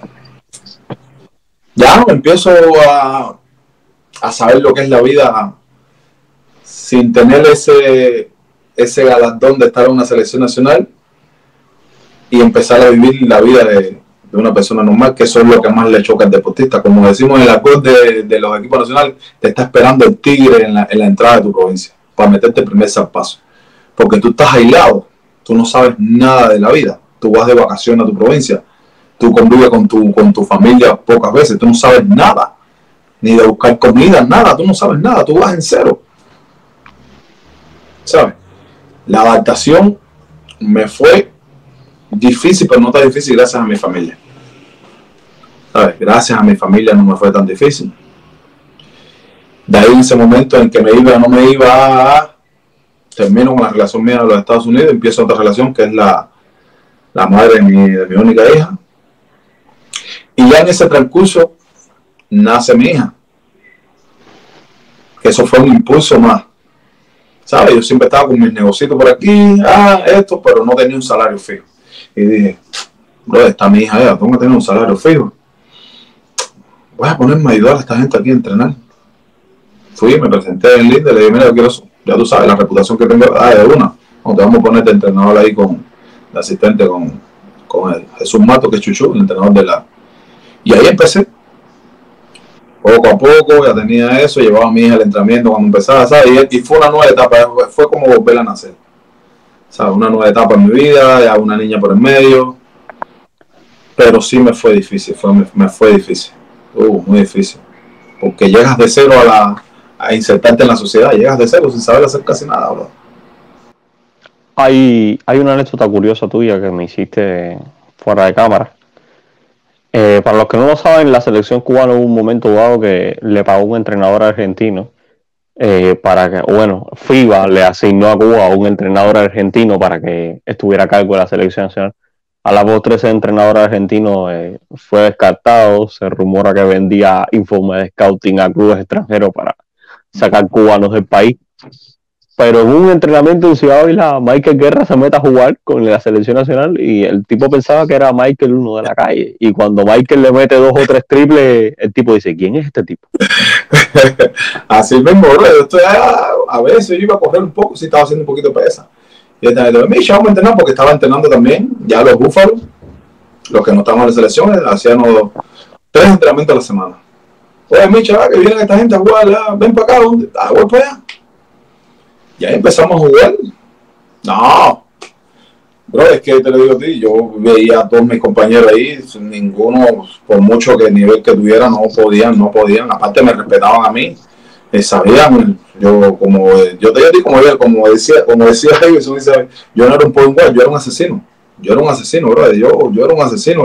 Ya empiezo a saber lo que es la vida sin tener ese galardón de estar en una selección nacional y empezar a vivir la vida de una persona normal, que eso es lo que más le choca al deportista. Como decimos en el acuerdo de los equipos nacionales, te está esperando el tigre en la entrada de tu provincia para meterte el primer zarpazo. Porque tú estás aislado, tú no sabes nada de la vida, tú vas de vacaciones a tu provincia, tú convives con tu familia pocas veces, tú no sabes nada, ni de buscar comida, nada, tú no sabes nada, tú vas en cero. ¿Sabes? La adaptación me fue difícil, pero no tan difícil gracias a mi familia. ¿Sabes? Gracias a mi familia no me fue tan difícil. De ahí en ese momento en que me iba o no me iba, termino con la relación mía de los Estados Unidos, empiezo otra relación que es la madre de mi única hija. Y ya en ese transcurso nace mi hija. Que eso fue un impulso más. ¿Sabes? Yo siempre estaba con mis negocios por aquí, esto, pero no tenía un salario fijo. Y dije, bro, está mi hija, tengo que tener un salario fijo. Voy a ponerme a ayudar a esta gente aquí a entrenar. Fui, me presenté en LinkedIn, le dije, mira, yo quiero, ya tú sabes, la reputación que tengo, de una. Te vamos a poner de entrenador ahí de asistente con el Jesús Mato, que es Chuchu, el entrenador de la... Y ahí empecé. Poco a poco, ya tenía eso, llevaba a mi hija al entrenamiento cuando empezaba, ¿sabes? Y fue una nueva etapa, fue como volver a nacer. ¿Sabes? Una nueva etapa en mi vida, ya una niña por el medio. Pero sí me fue difícil, me fue difícil. Muy difícil. Porque llegas de cero a insertarte en la sociedad, llegas de cero sin saber hacer casi nada, bro. Hay una anécdota curiosa tuya que me hiciste fuera de cámara. Para los que no lo saben, la selección cubana hubo un momento dado que le pagó un entrenador argentino para que, FIBA le asignó a Cuba a un entrenador argentino para que estuviera a cargo de la selección nacional. A la postre ese entrenador argentino fue descartado, se rumora que vendía informes de scouting a clubes extranjeros para sacar cubanos del país. Pero en un entrenamiento en Ciudad Ávila, Michael Guerra se mete a jugar con la selección nacional y el tipo pensaba que era Michael uno de la calle. Y cuando Michael le mete 2 o 3 triples, el tipo dice, ¿quién es este tipo? Así mismo, bro. A veces yo iba a correr un poco, sí estaba haciendo un poquito de pesa. Y él me dijo, vamos a entrenar porque estaba entrenando también ya los búfalos, los que no estaban en la selección, hacían 3 entrenamientos a la semana. Oye, Micha, que vienen esta gente a jugar, ven para acá, voy para allá. Y ahí empezamos a jugar. No, bro, es que te lo digo a ti, yo veía a todos mis compañeros ahí, ninguno, por mucho que el nivel que tuviera, no podían. Aparte me respetaban a mí, sabían, yo te digo, como decía Davidson, yo no era un point guard, yo era un asesino, bro, yo era un asesino,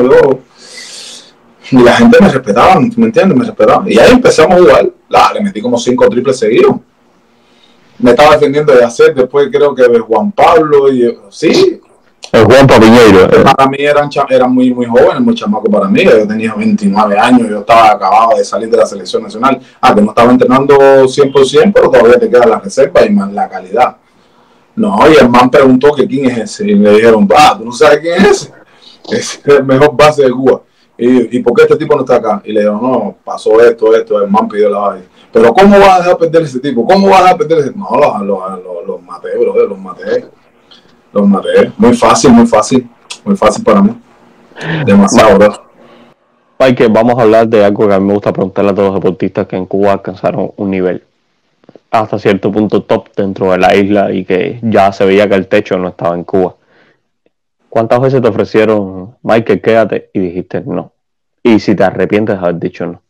y la gente me respetaba, ¿me entiendes? Me respetaban. Y ahí empezamos a jugar, le metí como 5 triples seguidos. Me estaba defendiendo de hacer, después creo que de Juan Pablo, y sí. El Juan Papiñeiro. Para mí eran muy, muy jóvenes, muy chamacos para mí. Yo tenía 29 años, yo estaba acabado de salir de la selección nacional. Que no estaba entrenando 100%, pero todavía te queda la reserva y más la calidad. No, y el man preguntó que quién es ese. Y le dijeron, ¿tú no sabes quién es ese? Es el mejor base de Cuba. ¿Y por qué este tipo no está acá? Y le dijeron, no, pasó esto, el man pidió la baja. Pero ¿cómo vas a dejar perder ese tipo? ¿Cómo vas a dejar perder ese tipo? No, los maté, brother, los maté. Muy fácil para mí. Demasiado, bro. Mike, vamos a hablar de algo que a mí me gusta preguntarle a todos los deportistas que en Cuba alcanzaron un nivel hasta cierto punto top dentro de la isla y que ya se veía que el techo no estaba en Cuba. ¿Cuántas veces te ofrecieron, Michael, quédate? Y dijiste no. Y si te arrepientes de haber dicho no.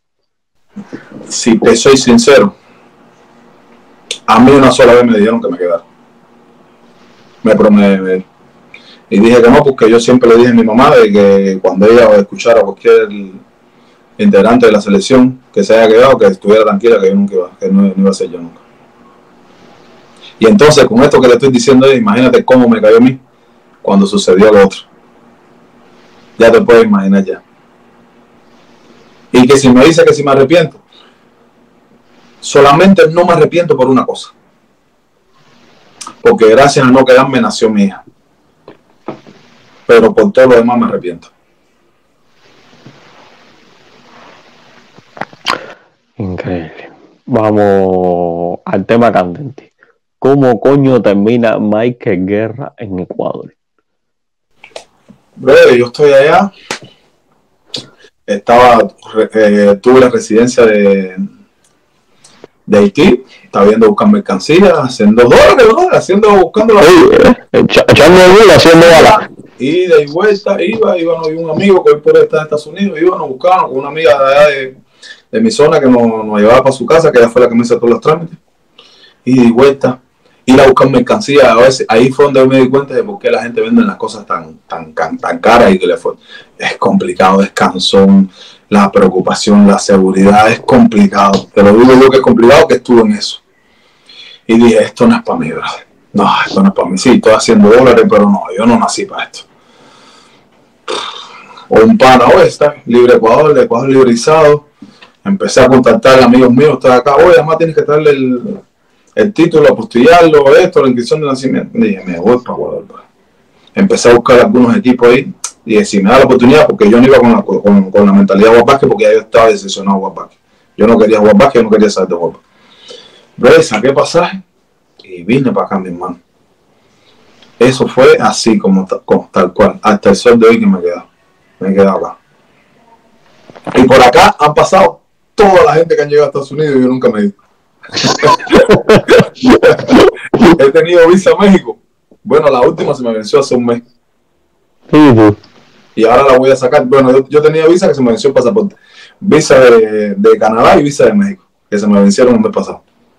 Si te soy sincero, a mí una sola vez me dijeron que me quedara. Y dije que no, porque yo siempre le dije a mi mamá de que cuando ella escuchara a cualquier integrante de la selección que se haya quedado, que estuviera tranquila, que yo nunca iba, que no iba a ser yo nunca. Y entonces, con esto que le estoy diciendo, imagínate cómo me cayó a mí cuando sucedió lo otro. Ya te puedes imaginar ya. Y que si me dice que si me arrepiento, solamente no me arrepiento por una cosa. Porque gracias a no quedarme nació mi hija. Pero por todo lo demás me arrepiento. Increíble. Vamos al tema candente. ¿Cómo coño termina Michael Guerra en Ecuador? Brother, yo estoy allá. Tuve la residencia de Haití. Estaba viendo buscar mercancías, haciendo dólares, buscando echando haciendo balas. Y de vuelta, íbamos, y un amigo que hoy por estar en Estados Unidos, íbamos buscando con una amiga de allá de mi zona que nos llevaba para su casa, que ella fue la que me hizo todos los trámites. Y de vuelta, ir a buscar mercancías. A veces, ahí fue donde me di cuenta de por qué la gente vende las cosas tan caras y que le fue. Es complicado, es cansón, la preocupación, la seguridad, es complicado. Te lo digo yo que es complicado, que estuve en eso. Y dije, esto no es para mí, brother. No, esto no es para mí. Sí, estoy haciendo dólares, pero no, yo no nací para esto. O un pana, está Libre Ecuador, de Ecuador Librizado. Empecé a contactar a amigos míos, estoy acá, oye, además tienes que traerle el título, apostillarlo, la inscripción de nacimiento. Y dije, me voy para Ecuador. Empecé a buscar algunos equipos ahí. Y dije, si me da la oportunidad, porque yo no iba con la mentalidad de jugar básquet, porque ya yo estaba decepcionado de jugar básquet. Yo no quería jugar básquet, yo no quería saber de jugar. Pero saqué pasaje y vine para acá, mi hermano. Eso fue así, como tal cual. Hasta el sol de hoy que me he quedado acá. Y por acá han pasado toda la gente que han llegado a Estados Unidos y yo nunca me he ido. He tenido visa a México. Bueno, la última se me venció hace un mes. Y ahora la voy a sacar. Bueno, yo tenía visa que se me venció el pasaporte. Visa de Canadá y visa de México, que se me vencieron el mes pasado.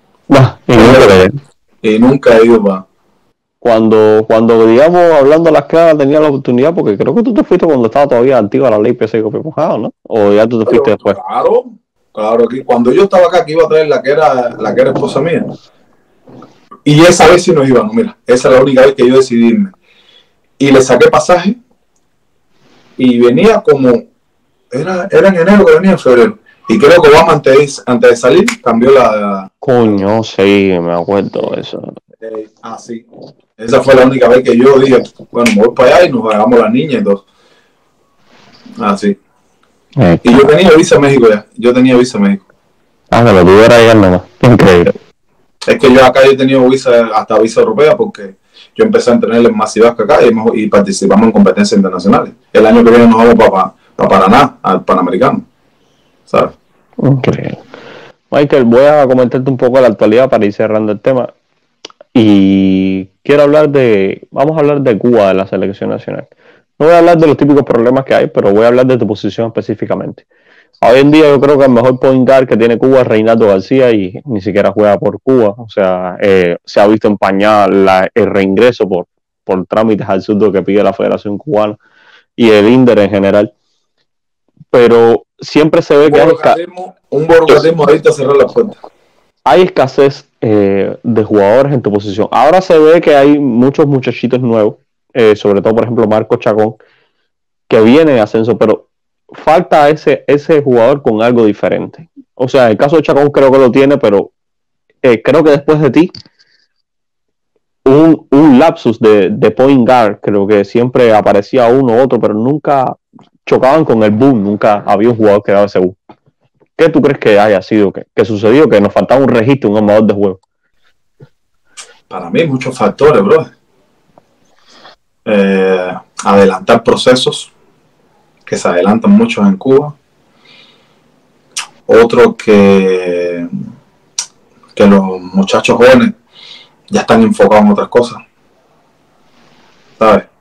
Y nunca he ido para... Cuando digamos, hablando a las claras, tenía la oportunidad, porque creo que tú te fuiste cuando estaba todavía antigua la ley PC que fue mojado, ¿no? O ya tú te fuiste después. Claro, que cuando yo estaba acá, que iba a traer la que era esposa mía, y esa vez sí nos íbamos, mira, esa es la única vez que yo decidí irme. Y le saqué pasaje, y venía como, era en enero que venía en febrero. Y creo que Obama antes de salir, cambió la... Coño, sí, me acuerdo de eso. Sí. Esa fue la única vez que yo dije, bueno, me voy para allá y nos hagamos las niñas y todo. Así. Y yo tenía visa a México ya. Pero tú eras allá nomás. Increíble. Es que yo acá he tenido hasta visa europea, porque yo empecé a entrenar en Masivasca acá y participamos en competencias internacionales. El año que viene nos vamos para Paraná, al Panamericano. ¿Sabes? Increíble. Michael, voy a comentarte un poco la actualidad para ir cerrando el tema. Y vamos a hablar de Cuba, de la selección nacional. No voy a hablar de los típicos problemas que hay, pero voy a hablar de tu posición específicamente. Hoy en día yo creo que el mejor point guard que tiene Cuba es Reinaldo García y ni siquiera juega por Cuba. O sea, se ha visto empañar el reingreso por trámites absurdos que pide la Federación Cubana y el INDER en general. Pero siempre se ve que hay un burocratismo ahorita cerrar la puerta. Hay escasez de jugadores en tu posición. Ahora se ve que hay muchos muchachitos nuevos, sobre todo, por ejemplo, Marco Chacón, que viene en ascenso, pero falta ese jugador con algo diferente. O sea, el caso de Chacón creo que lo tiene, pero creo que después de ti, un lapsus de point guard, creo que siempre aparecía uno u otro, pero nunca chocaban con el boom, nunca había un jugador que daba ese boom. ¿Qué tú crees que haya sido? ¿Qué sucedió? Que nos faltaba un registro, un armador de juego. Para mí, muchos factores, bro. Adelantar procesos, que se adelantan muchos en Cuba. Otro que los muchachos jóvenes ya están enfocados en otras cosas. ¿Sabes?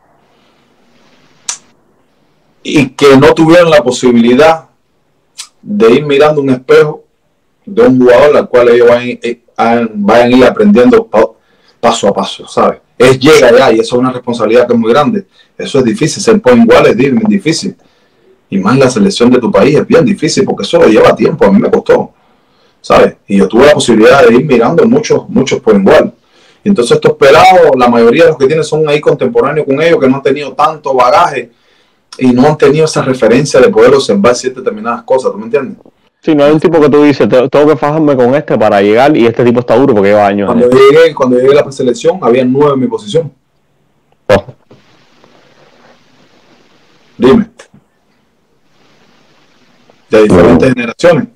Y que no tuvieron la posibilidad de ir mirando un espejo de un jugador al cual ellos vayan a ir aprendiendo paso a paso, ¿sabes? Llega ya y eso es una responsabilidad que es muy grande. Eso es difícil, ser point guard es difícil. Y más la selección de tu país es bien difícil porque eso lleva tiempo, a mí me costó, ¿sabes? Y yo tuve la posibilidad de ir mirando muchos point guard. Y entonces estos pelados, la mayoría de los que tienen son ahí contemporáneos con ellos, que no han tenido tanto bagaje y no han tenido esa referencia de poder observar ciertas determinadas cosas, ¿tú me entiendes? Sí, no hay un tipo que tú dices, tengo que fajarme con este para llegar y este tipo está duro porque lleva años. Cuando llegué a la preselección, había 9 en mi posición. Oh. Dime. De diferentes generaciones.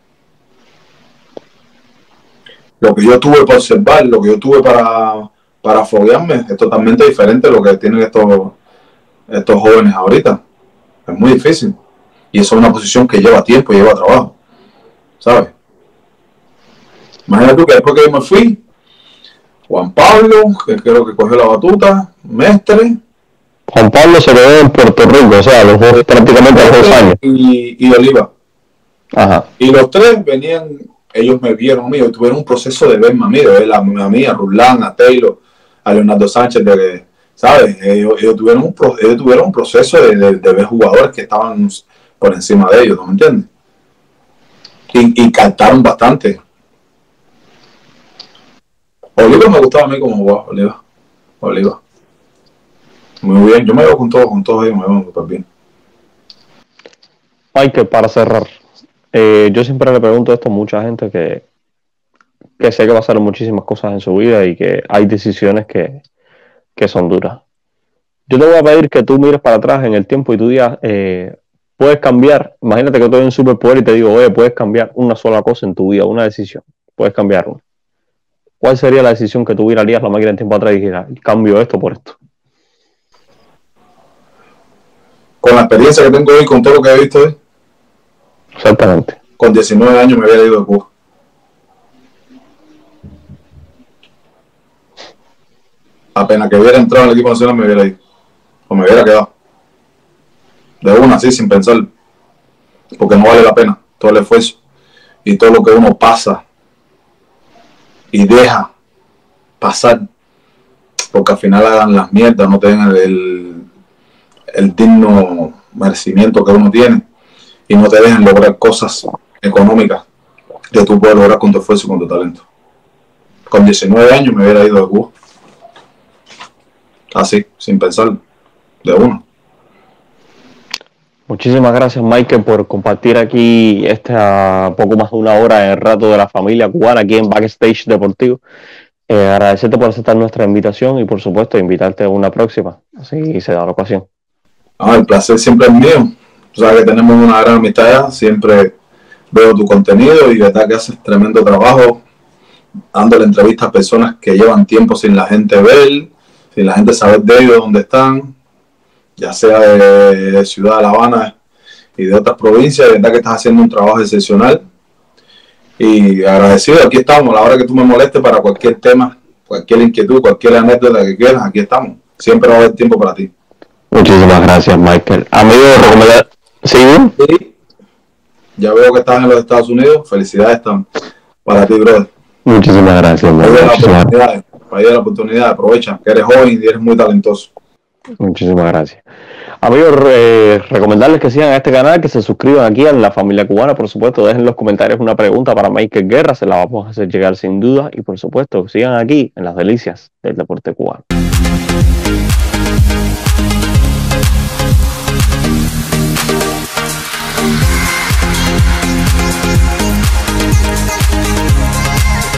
Lo que yo tuve para observar, lo que yo tuve para foguearme, es totalmente diferente a lo que tienen estos jóvenes ahorita. Es muy difícil. Y eso es una posición que lleva tiempo y lleva trabajo. ¿Sabes? Imagínate tú que después que yo me fui, Juan Pablo, que creo que cogió la batuta, Mestre. Juan Pablo se quedó en Puerto Rico, o sea, los dos prácticamente a 2 años. Y Oliva. Ajá. Y los tres venían, ellos me vieron a mí, tuvieron un proceso de verme a mí, de ver a mí, a Rulán, a Taylor, a Leonardo Sánchez, de que, ¿sabes? Ellos tuvieron un proceso de ver jugadores que estaban por encima de ellos, ¿no me entiendes? Y captaron bastante. Oliva me gustaba a mí como jugaba, Oliva. Muy bien, yo me llevo con todos ellos, me llevo súper bien. Michael, para cerrar, yo siempre le pregunto esto a mucha gente que sé que pasaron muchísimas cosas en su vida y que hay decisiones que son duras. Yo te voy a pedir que tú mires para atrás en el tiempo y tú digas, puedes cambiar, imagínate que tú eres un superpoder y te digo, oye, puedes cambiar una sola cosa en tu vida, una decisión, puedes cambiar una. ¿Cuál sería la decisión que tú mirarías la máquina en tiempo atrás y dijeras, cambio esto por esto? Con la experiencia que tengo hoy, con todo lo que he visto hoy. Exactamente. Con 19 años me había ido de Cuba. Apenas que hubiera entrado en el equipo nacional me hubiera ido. O me hubiera quedado. De una, así, sin pensar. Porque no vale la pena todo el esfuerzo y todo lo que uno pasa y deja pasar. Porque al final hagan las mierdas, no tengan el digno merecimiento que uno tiene y no te dejen lograr cosas económicas que tú puedes lograr con tu esfuerzo y con tu talento. Con 19 años me hubiera ido de Cuba. Así, sin pensar, de uno. Muchísimas gracias, Michael, por compartir aquí esta poco más de una hora en el rato de la familia cubana aquí en Backstage Deportivo. Agradecerte por aceptar nuestra invitación y, por supuesto, invitarte a una próxima, así se da la ocasión. El placer siempre es mío. Tú sabes que tenemos una gran amistad, siempre veo tu contenido y verdad que haces tremendo trabajo dándole entrevistas a personas que llevan tiempo sin la gente ver, sin la gente saber de ellos, dónde están, ya sea de Ciudad de La Habana y de otras provincias. De verdad que estás haciendo un trabajo excepcional y agradecido. Aquí estamos, a la hora que tú me molestes para cualquier tema, cualquier inquietud, cualquier anécdota que quieras, aquí estamos. Siempre va a haber tiempo para ti. Muchísimas gracias, Michael. Amigo, recomendar. ¿Sí? Sí. Ya veo que estás en los Estados Unidos. Felicidades para ti, brother. Muchísimas gracias, Para ir a la oportunidad, aprovecha, que eres joven y eres muy talentoso. Muchísimas gracias. Amigos, recomendarles que sigan a este canal, que se suscriban aquí a La Familia Cubana, por supuesto, dejen en los comentarios una pregunta para Michael Guerra, se la vamos a hacer llegar sin duda, y por supuesto, sigan aquí en las delicias del deporte cubano.